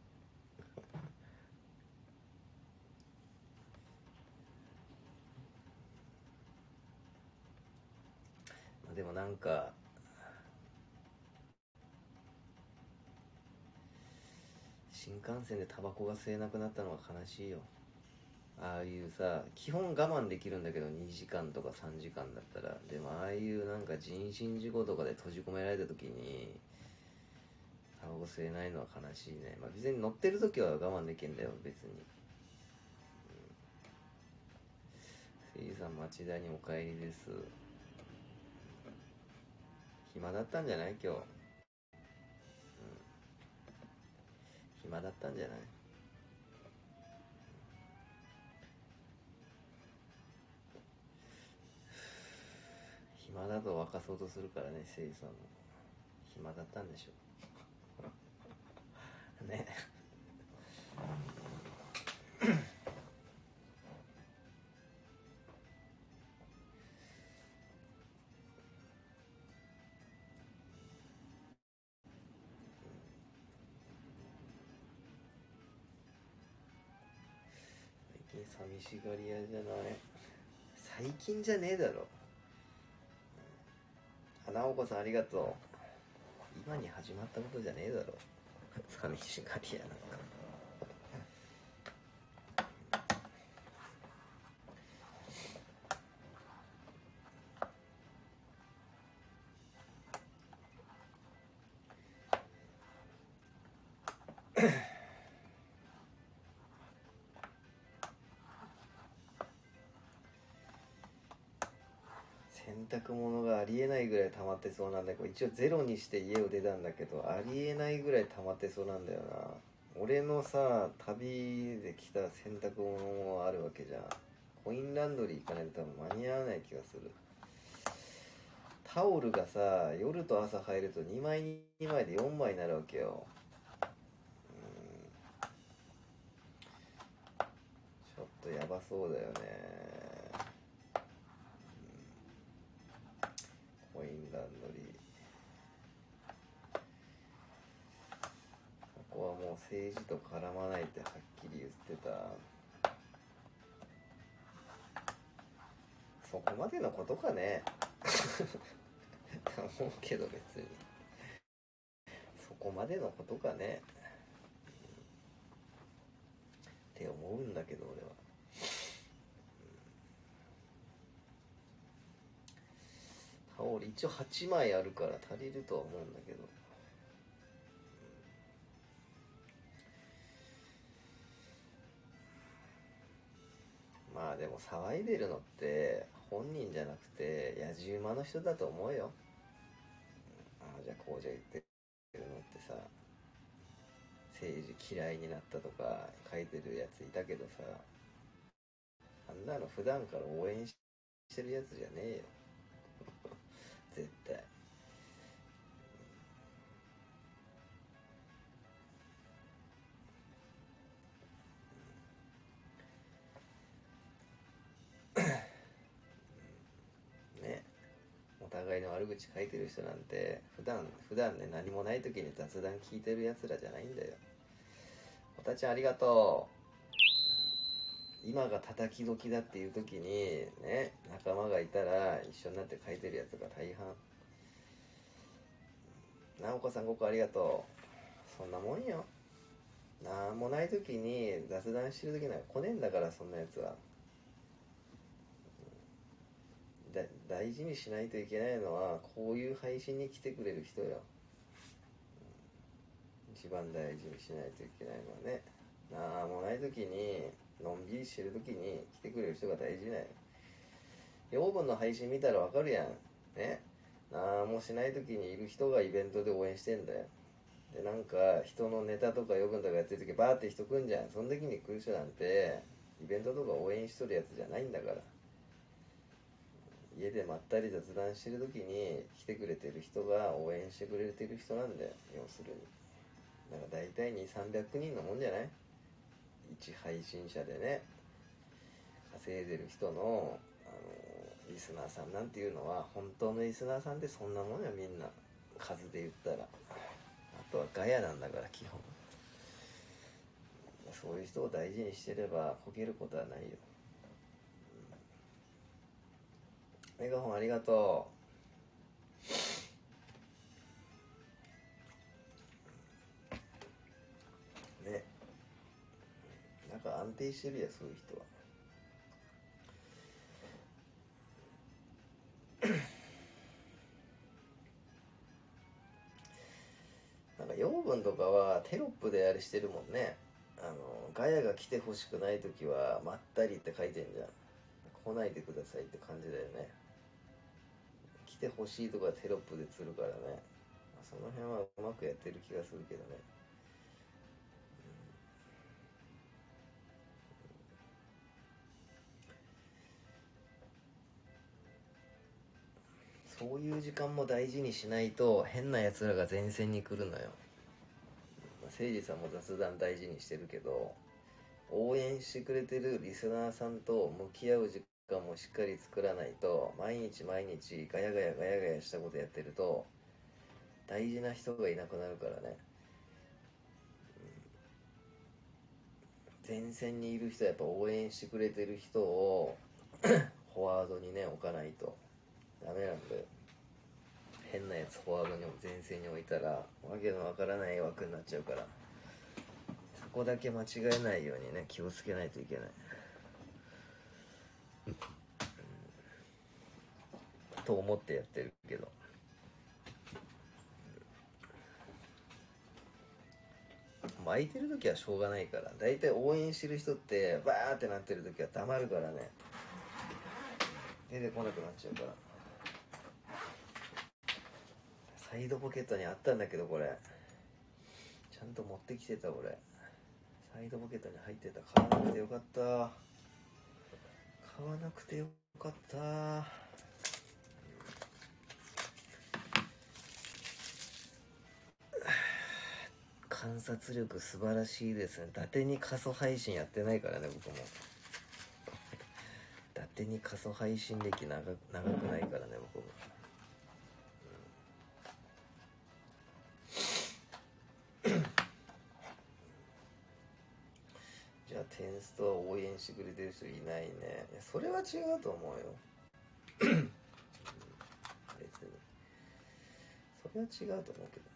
でもなんか新幹線でタバコが吸えなくなったのは悲しいよ。ああいうさ、基本我慢できるんだけど2時間とか3時間だったら。でもああいうなんか人身事故とかで閉じ込められた時にタバコ吸えないのは悲しいね。まあ別に乗ってる時は我慢できんだよ別に。せいさん町田にお帰りです。 暇だったんじゃない今日。暇だったんじゃない？暇だと沸かそうとするからね、せいさんも。暇だったんでしょね。最近寂しがり屋じゃない。最近じゃねえだろ。花おこさんありがとう。今に始まったことじゃねえだろ。寂しがり屋なんか。洗濯物がありえないぐらい溜まってそうなんだけど、一応ゼロにして家を出たんだけど、ありえないぐらい溜まってそうなんだよな。俺のさ、旅で来た洗濯物もあるわけじゃん。コインランドリー行かないと多分間に合わない気がする。タオルがさ、夜と朝入ると2枚2枚で4枚になるわけよ。ちょっとやばそうだよね。コインランドリー、ここはもう政治と絡まないってはっきり言ってた。そこまでのことかね。と思うけど別にそこまでのことかねって思うんだけど俺は。タオル一応8枚あるから足りるとは思うんだけど、まあでも騒いでるのって本人じゃなくてやじ馬の人だと思うよ。ああじゃあこうじゃ言ってるのってさ、政治嫌いになったとか書いてるやついたけどさ、あんなの普段から応援してるやつじゃねえよ絶対。ね、お互いの悪口書いてる人なんて普段ね、何もない時に雑談聞いてるやつらじゃないんだよ。おたちゃんありがとう。今が叩き時だっていう時にね、仲間がいたら一緒になって書いてるやつが大半。直子さん5個ありがとう。そんなもんよ。なんもない時に雑談してる時なんか来ねえんだから、そんなやつは。大事にしないといけないのはこういう配信に来てくれる人よ。一番大事にしないといけないのはね、なんもない時にのんびりしてる時に来てくれる人が大事だよ。養分の配信見たらわかるやんね。なんもしない時にいる人がイベントで応援してんだよ。でなんか人のネタとか養分とかやってる時バーって人来んじゃん。その時に来る人なんてイベントとか応援しとるやつじゃないんだから。家でまったり雑談してる時に来てくれてる人が応援してくれてる人なんだよ、要するに。だから大体2、300人のもんじゃない？一配信者でね稼いでる人の、リスナーさんなんていうのは、本当のリスナーさんってそんなもんよ、みんな数で言ったら。あとはガヤなんだから基本。そういう人を大事にしてればこけることはないよ。メガホンありがとうね。なんか安定してるや、そういう人は。なんか養分とかはテロップであれしてるもんね。ガヤが来てほしくない時はまったりって書いてんじゃん。来ないでくださいって感じだよね。来来てほしいとかテロップで釣るからね、その辺はうまくやってる気がするけどね。そういう時間も大事にしないと変なやつらが前線に来るのよ。誠司さんも雑談大事にしてるけど、応援してくれてるリスナーさんと向き合う時間もしっかり作らないと、毎日毎日ガヤガヤガヤガヤしたことやってると大事な人がいなくなるからね。前線にいる人はやっぱ応援してくれてる人をフォワードにね置かないとダメなんだよ。変なやつフォワードに前線に置いたらわけのわからない枠になっちゃうから、そこだけ間違えないようにね気をつけないといけない、と思ってやってるけど、もう空いてる時はしょうがないから。だいたい応援してる人ってバーってなってる時は黙るからね、出てこなくなっちゃうから。サイドポケットにあったんだけど、これちゃんと持ってきてた。俺サイドポケットに入ってた。買わなくてよかった、買わなくてよかった。観察力素晴らしいですね。伊達に過疎配信やってないからね、僕も。伊達に過疎配信歴長くないからね、僕も。じゃあテンストは応援してくれてる人いないね。いや、それは違うと思うよ別にそれは違うと思うけど。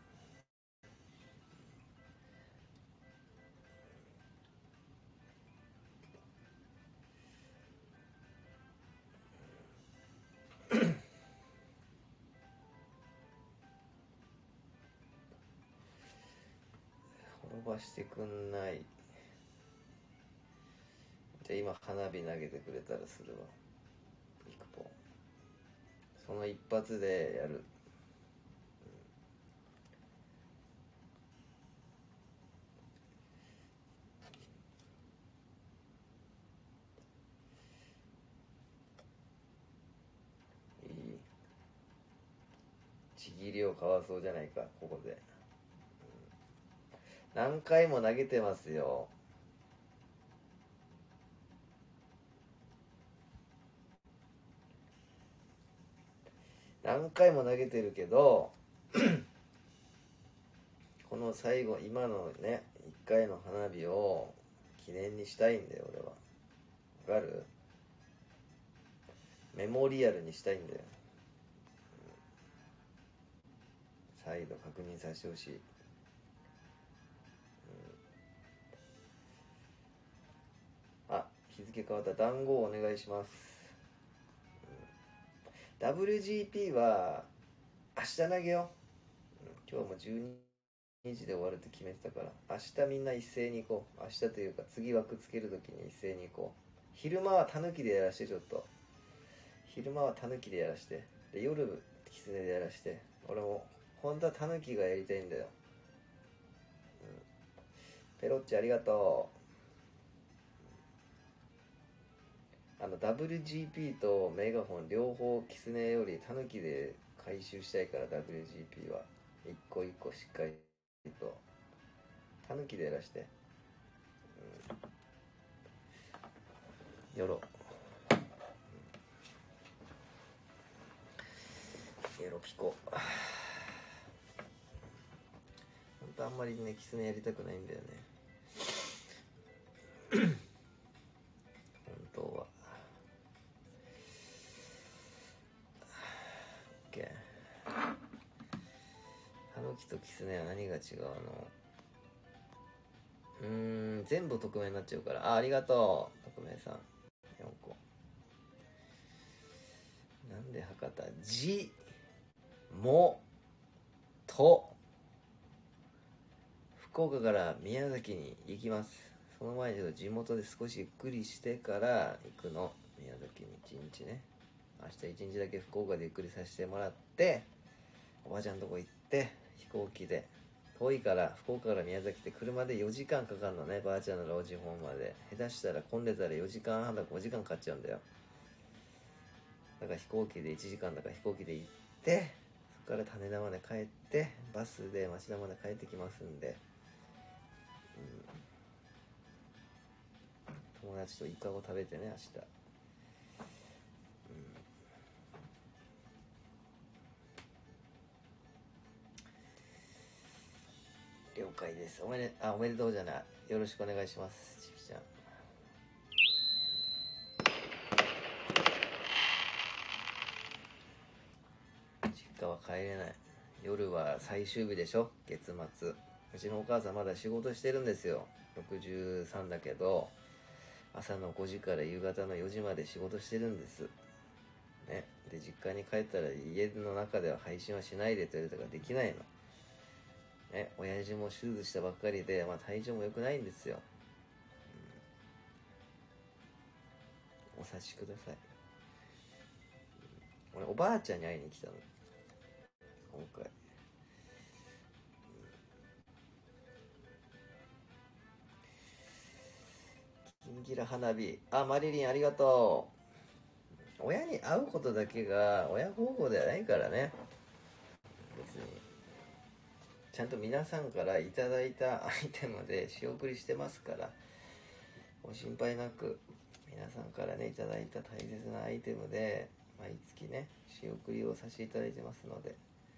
滅ばしてくんない。じゃあ今花火投げてくれたらするわ。いくぽん、その一発でやる。いい、ちぎりをかわそうじゃないか、ここで。何回も投げてますよ。何回も投げてるけどこの最後、今のね1回の花火を記念にしたいんだよ、俺は。わかる？メモリアルにしたいんだよ。再度確認させてほしい。あ、日付変わった。団子をお願いします。WGP は明日投げよう。今日も12時で終わるって決めてたから、明日みんな一斉に行こう。明日というか次枠つけるときに一斉に行こう。昼間はタヌキでやらして。ちょっと昼間はタヌキでやらして、で夜キツネでやらして。俺も本当はタヌキがやりたいんだよ、ペロッチありがとう。WGP とメガホン両方キツネよりタヌキで回収したいから。 WGP は一個一個しっかりとタヌキでやらして、よろよろピコ。ほんとあんまりねキツネやりたくないんだよね本当は。 OK。 タヌキとキツネは何が違うの？全部匿名になっちゃうから。ありがとう匿名さん。4個なんで博多じもと福岡から宮崎に行きます。その前に地元で少しゆっくりしてから行くの。宮崎に1日ね。 明日一日だけ福岡でゆっくりさせてもらって、おばあちゃんのとこ行って飛行機で、遠いから福岡から宮崎って車で4時間かかるのね、ばあちゃんの老人ホームまで。下手したら混んでたら4時間半だか5時間かかっちゃうんだよ。だから飛行機で1時間だから飛行機で行って、そこから種田まで帰って、バスで町田まで帰ってきますんで、友達とイカを食べてね、明日。了解です。おめでとうじゃない。よろしくお願いします、ちきちゃん。実家は帰れない。夜は最終日でしょ、月末。うちのお母さんまだ仕事してるんですよ。63だけど、朝の5時から夕方の4時まで仕事してるんです。ね。で、実家に帰ったら家の中では配信はしないでと言われたからできないの。ね、親父も手術したばっかりで、体調も良くないんですよ。お察しください。俺、おばあちゃんに会いに来たの。今回。キンギラ花火。マリリンありがとう。親に会うことだけが親孝行ではないからね。別に。ちゃんと皆さんからいただいたアイテムで仕送りしてますから、ご心配なく。皆さんからねいただいた大切なアイテムで毎月ね仕送りをさせていただいてますので、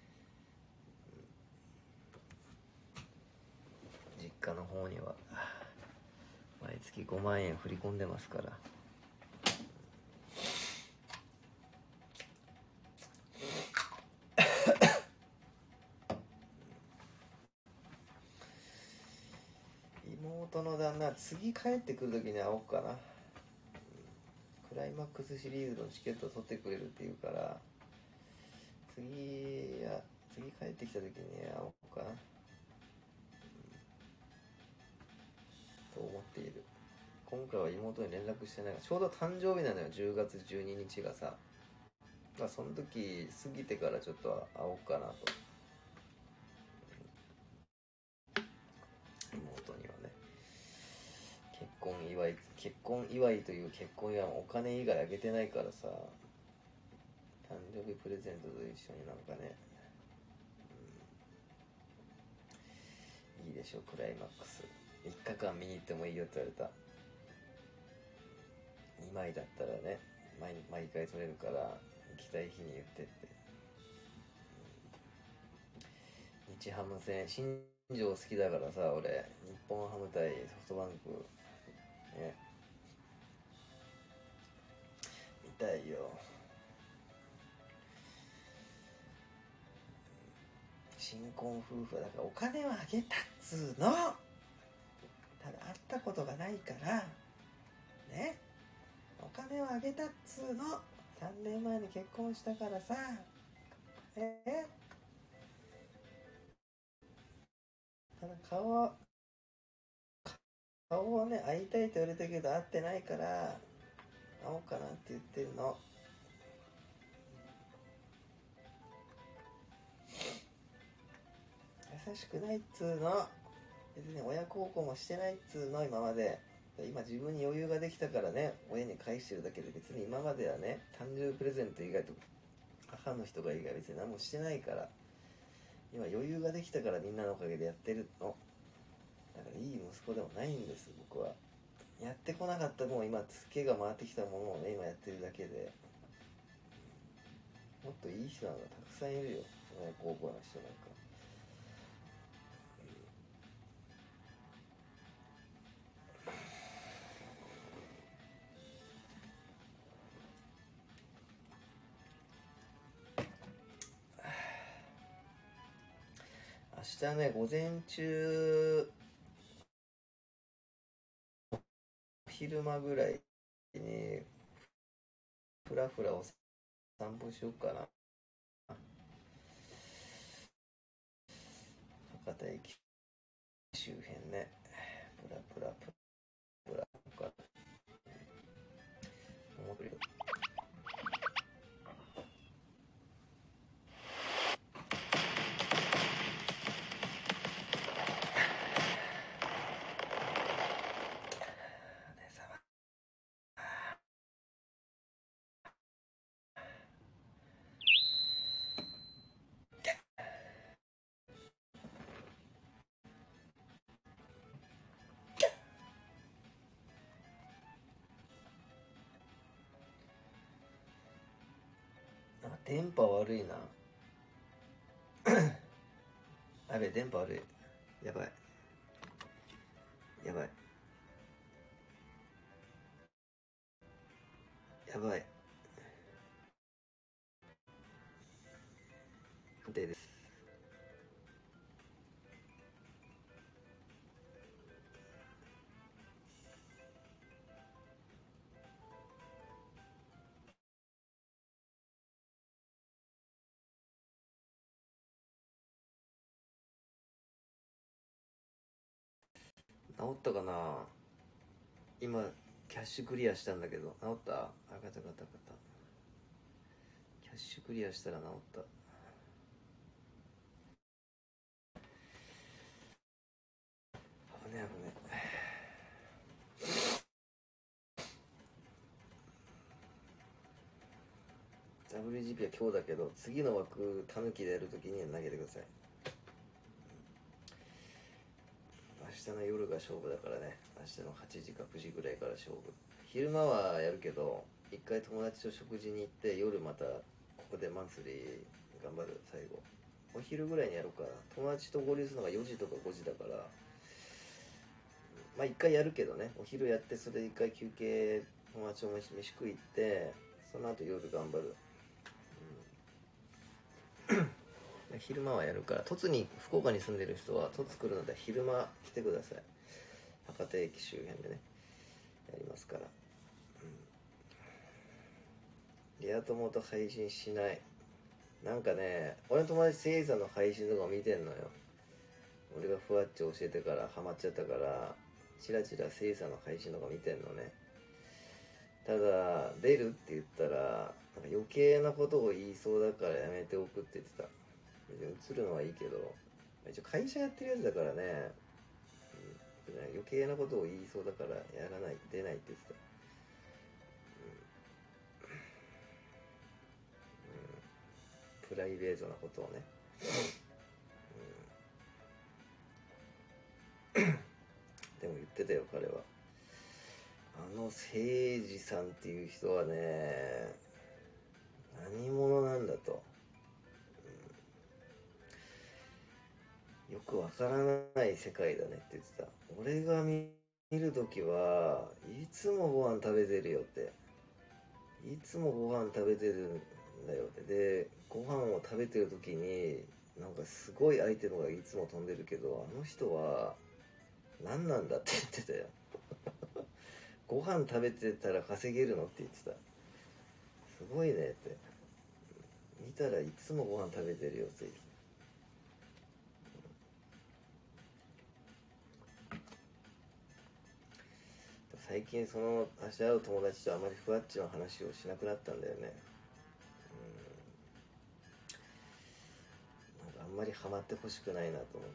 実家の方には毎月5万円振り込んでますから。妹の旦那、次帰ってくる時に会おうかな。クライマックスシリーズのチケットを取ってくれるっていうから、次帰ってきた時に会おうかな、と思っている。今回は妹に連絡してない。ちょうど誕生日なのよ、10月12日がさ。その時過ぎてからちょっと会おうかなと。妹にはね、結婚祝いという結婚祝いもお金以外あげてないからさ、誕生日プレゼントと一緒になんかね、いいでしょ、クライマックス3日間見に行ってもいいよって言われた。2枚だったらね、毎回取れるから行きたい日に言ってって。日ハム戦、新庄好きだからさ、俺日本ハム対ソフトバンクね、見たいよ。新婚夫婦だからお金はあげたっつーの。ただ会ったことがないからね、お金はあげたっつーの。3年前に結婚したからさ、ただ顔をね会いたいと言われたけど会ってないから会おうかなって言ってるの。優しくないっつーの。別に親孝行もしてないっつーの。今まで今自分に余裕ができたからね親に返してるだけで、別に今まではね誕生日プレゼント以外と母の人が以外別に何もしてないから、今余裕ができたからみんなのおかげでやってるの。だからいい息子でもないんです、僕は。やってこなかった分、今ツケが回ってきたものをね今やってるだけで、もっといい人なんかたくさんいるよ、親孝行な人なんか。明日ね午前中、昼間ぐらいにふらふらお散歩しようかな。博多駅周辺ね、プラプラプラとか思ってるよ。 電波悪いな。あれ電波悪い。やばいやばいやばい。不定です。治ったかな。今キャッシュクリアしたんだけど治った。あ、よかったよかったよかった。キャッシュクリアしたら治った。危ね危ね。WGP は今日だけど、次の枠タヌキでやるときに投げてください。明日の夜が勝負だからね。明日の8時か9時ぐらいから勝負。昼間はやるけど、一回友達と食事に行って夜またここでマンスリー頑張る。最後お昼ぐらいにやろうかな。友達と合流するのが4時とか5時だから、まあ一回やるけどね。お昼やって、それで一回休憩、友達と飯食い行って、その後夜頑張る。昼間はやるから、凸に福岡に住んでる人は凸来るので昼間来てください。博多駅周辺でねやりますから。リア友と配信しない。なんかね、俺の友達せいさんの配信とか見てんのよ。俺がふわっち教えてからハマっちゃったから、チラチラせいさんの配信とか見てんのね。ただ出るって言ったらなんか余計なことを言いそうだからやめておくって言ってた。映るのはいいけど、一応会社やってるやつだからね、余計なことを言いそうだからやらない、出ないって言ってた。プライベートなことをね。でも言ってたよ彼は。あの誠司さんっていう人はね、何者なんだと、よくわからない世界だねって言ってた。俺が見るときはいつもご飯食べてるよって、いつもご飯食べてるんだよって。でご飯を食べてるときになんかすごいアイテムがいつも飛んでるけど、あの人は何なんだって言ってたよ。ご飯食べてたら稼げるのって言ってた。すごいねって。見たらいつもご飯食べてるよって言ってた。最近その明日会う友達とあまりふわっちの話をしなくなったんだよね。なんかあんまりハマってほしくないなと思って。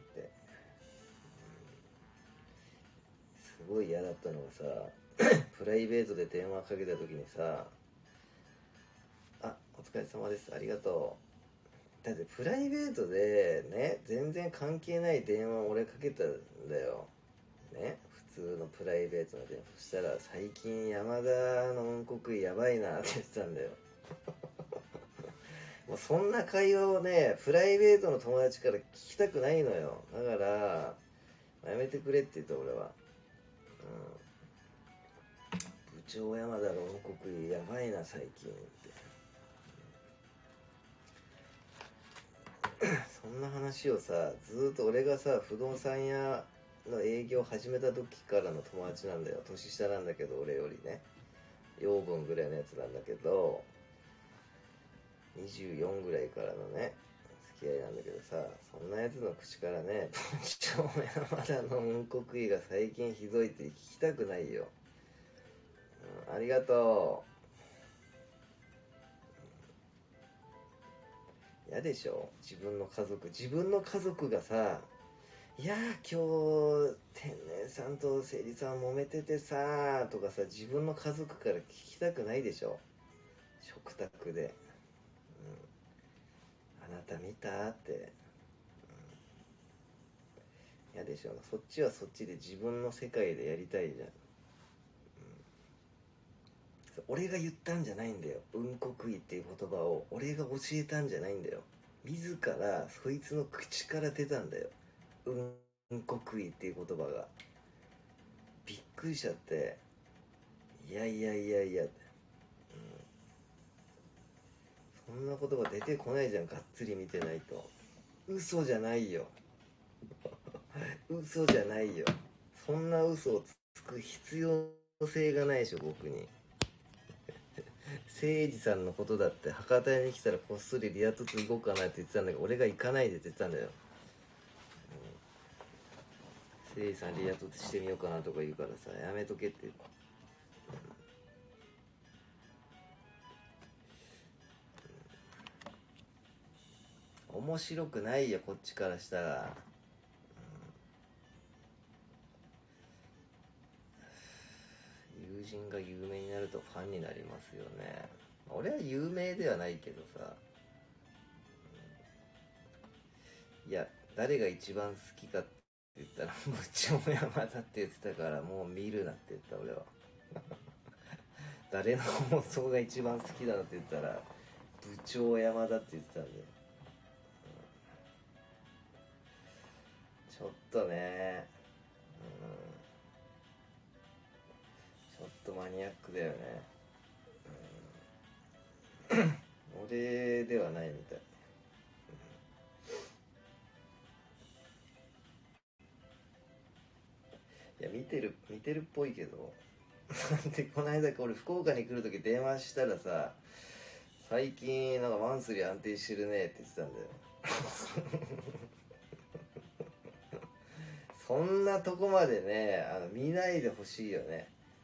すごい嫌だったのがさ、プライベートで電話かけた時にさ、あ、お疲れ様です、ありがとう。だってプライベートでね、全然関係ない電話俺かけたんだよね。普通のプライベートの電話。そしたら最近山田のうんこ食いやばいなって言ってたんだよ。もうそんな会話をね、プライベートの友達から聞きたくないのよ。だからやめてくれって言った俺は。部長山田のうんこ食いやばいな最近って。そんな話をさ、ずーっと俺がさ不動産屋の営業始めた時からの友達なんだよ。年下なんだけど俺よりね、養分ぐらいのやつなんだけど、24ぐらいからのね付き合いなんだけどさ、そんなやつの口からね、部長山田のうんこ食いが最近ひどいって聞きたくないよ。ありがとう。嫌でしょ。自分の家族がさ、いやー今日天然さんとせりさん揉めててさーとかさ、自分の家族から聞きたくないでしょ、食卓で。あなた見たって。嫌でしょ。そっちはそっちで自分の世界でやりたいじゃん。 俺が言ったんじゃないんだよ。うんこ食いっていう言葉を俺が教えたんじゃないんだよ。自らそいつの口から出たんだよ。うんこ食いっていう言葉が。びっくりしちゃって、いやいやいやいや、そんな言葉出てこないじゃん、がっつり見てないと。嘘じゃないよ。嘘じゃないよ。そんな嘘をつく必要性がないでしょ、僕に。誠司さんのことだって博多に来たらこっそりリア凸行こうかなって言ってたんだけど、俺が行かないでって言ってたんだよ。誠司さんリア凸してみようかなとか言うからさ、やめとけって。面白くないよ、こっちからしたら。友人が有名になるとファンになりますよね。俺は有名ではないけどさ、いや、誰が一番好きかって言ったら部長山田って言ってたから、もう見るなって言った俺は。誰の放送が一番好きだって言ったら部長山田って言ってたんで、ちょっとね、ちょっとマニアックだよね。俺ではないみたい。いや、見てるっぽいけど。で、この間俺福岡に来るとき電話したらさ、最近なんかマンスリー安定してるねって言ってたんだよ。そんなとこまでね、見ないでほしいよね。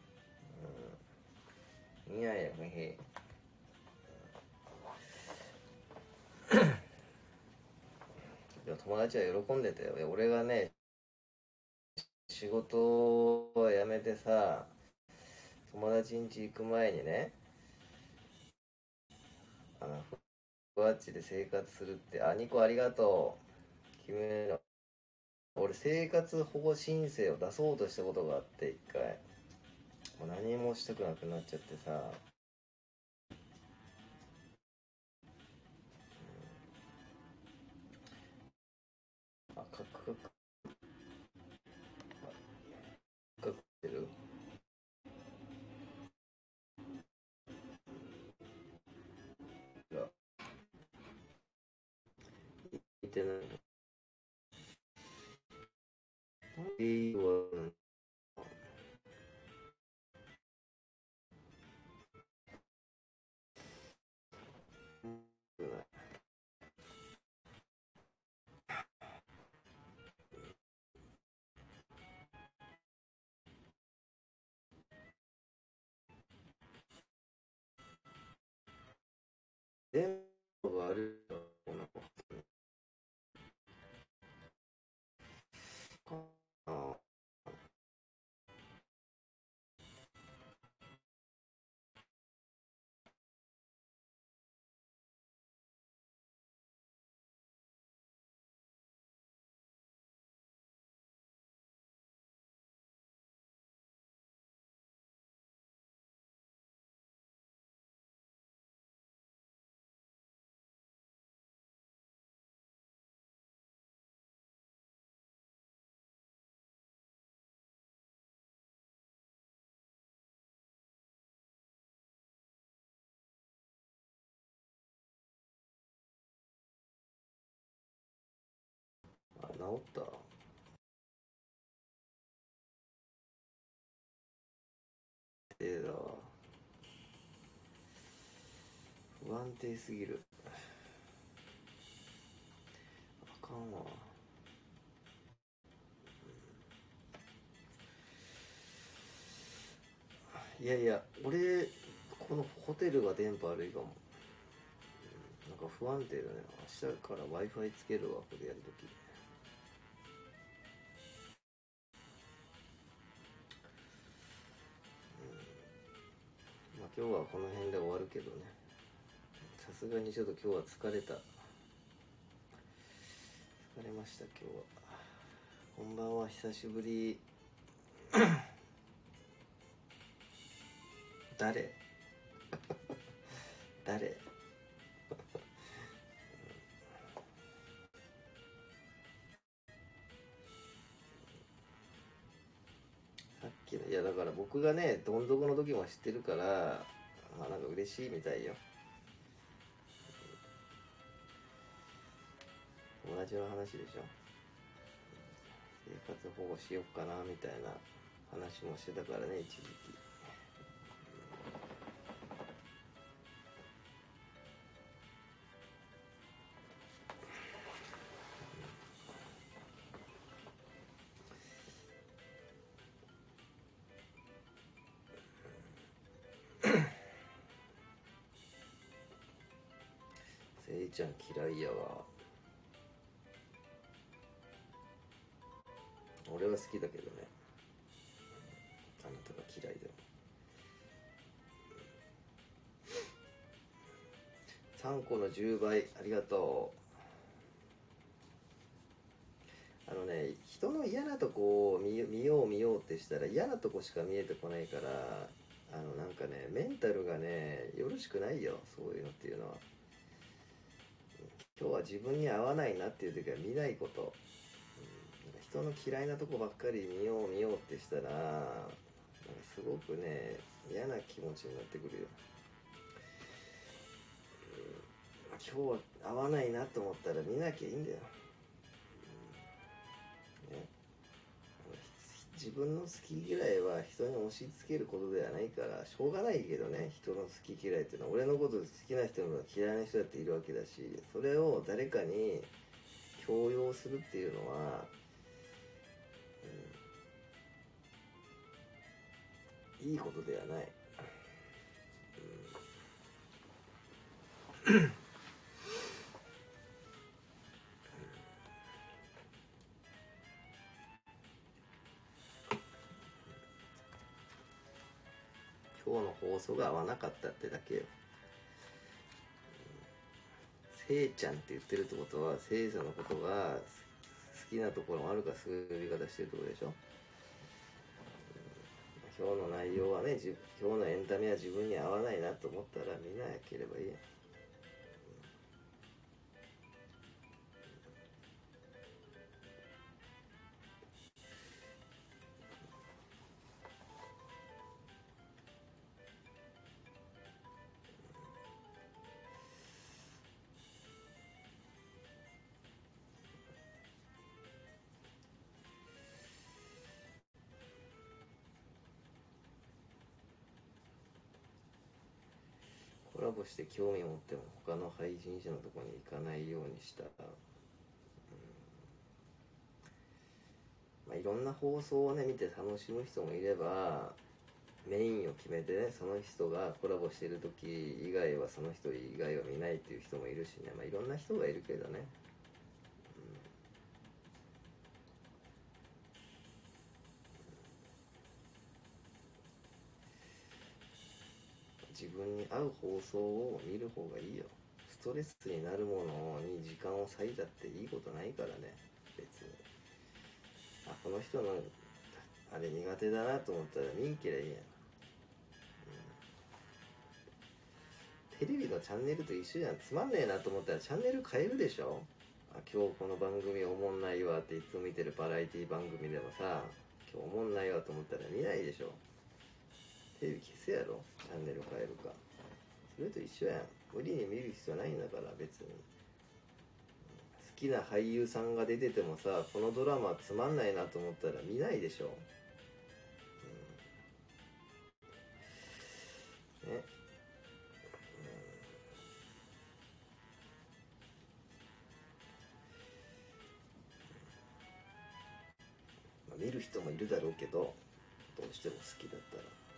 見ないでほしい。でも友達は喜んでたよ。俺がね、仕事を辞めてさ、友達ん家行く前にね、ふわっちで生活するって、ニコありがとう。君の、俺生活保護申請を出そうとしたことがあって、一回。もう何もしたくなくなっちゃってさ、カクカクカクってる。いや、見てないの。いいわ。電波があるのかな。治った。だわ。不安定すぎる。あかんわ。いやいや、俺このホテルが電波悪いかも。なんか不安定だね。明日から Wi-Fi つけるわ、これやるとき。まあ今日はこの辺で終わるけどね。さすがにちょっと今日は疲れた。疲れました今日は。こんばんは、久しぶり。誰？ 誰？さっきの、いやだから僕がねどん底の時も知ってるから、まあなんか嬉しいみたいよ。同じの話でしょ。生活保護しよっかなみたいな話もしてたからね、一時期。せいちゃん嫌いやわ。俺は好きだけどね、あなたが嫌いでも。3個の10倍ありがとう。人の嫌なとこを見ようってしたら嫌なとこしか見えてこないから、なんかねメンタルがねよろしくないよ、そういうのっていうのは。今日は自分に合わないなっていう時は見ないこと、人の嫌いなとこばっかり見ようってしたら、なんかすごくね嫌な気持ちになってくるよ。今日は合わないなと思ったら見なきゃいいんだよ、ね、自分の好き嫌いは人に押し付けることではないからしょうがないけどね。人の好き嫌いっていうのは、俺のこと好きな人も嫌いな人だっているわけだし、それを誰かに強要するっていうのは、いいことではない。今日の放送が合わなかったってだけよ。せいちゃんって言ってるってことは、せいさんのことが好きなところもあるからそういう呼び方してるってことでしょ。今日の内容はね、今日のエンタメは自分に合わないなと思ったら見なければいいや。コラボして興味を持っても他の配信者のところに行かないようにした。まあ、いろんな放送をね見て楽しむ人もいれば、メインを決めてね、その人がコラボしてる時以外はその人以外は見ないっていう人もいるしね。まあいろんな人がいるけどね、自分に合う放送を見る方がいいよ。ストレスになるものに時間を割いたっていいことないからね、別に。この人のあれ苦手だなと思ったら見んけりゃいいやん。テレビのチャンネルと一緒じゃん。つまんねえなと思ったらチャンネル変えるでしょ。今日この番組おもんないわっていつも見てるバラエティ番組でもさ、今日おもんないわと思ったら見ないでしょ。テレビ消せやろ、チャンネル変えるか。それと一緒やん。無理に見る必要ないんだから別に。好きな俳優さんが出ててもさ、このドラマつまんないなと思ったら見ないでしょ、ね。まあ、見る人もいるだろうけど、どうしても好きだ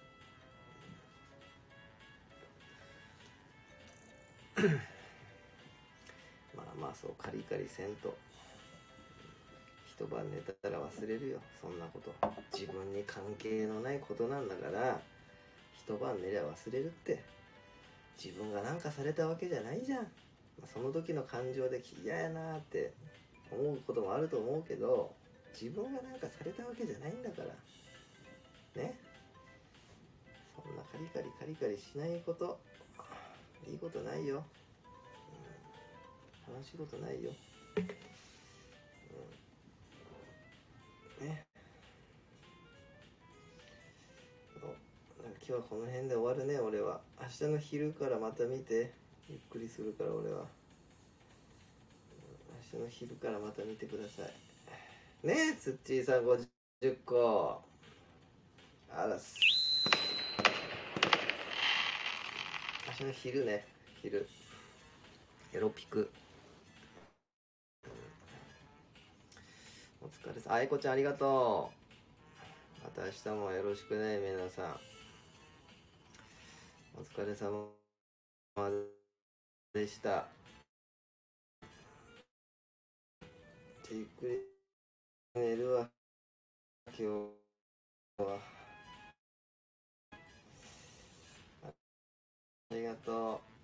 ったらまあまあ、そうカリカリせんと。一晩寝たら忘れるよ、そんなこと。自分に関係のないことなんだから、一晩寝りゃ忘れるって。自分が何かされたわけじゃないじゃん。その時の感情で嫌やなーって思うこともあると思うけど、自分が何かされたわけじゃないんだからね。そんなカリカリしないこと。 いいことないよ、悲しいことないよ、ね。なんか今日はこの辺で終わるね。俺は明日の昼からまた見て、ゆっくりするから。俺は明日の昼からまた見てくださいね。つっちーさん50個あらす。明日の昼ね、昼エロピク。お疲れさん。あいこちゃんありがとう。また明日もよろしくね、皆さん。お疲れ様でした。ゆっくり寝るわ、今日は。ありがとう。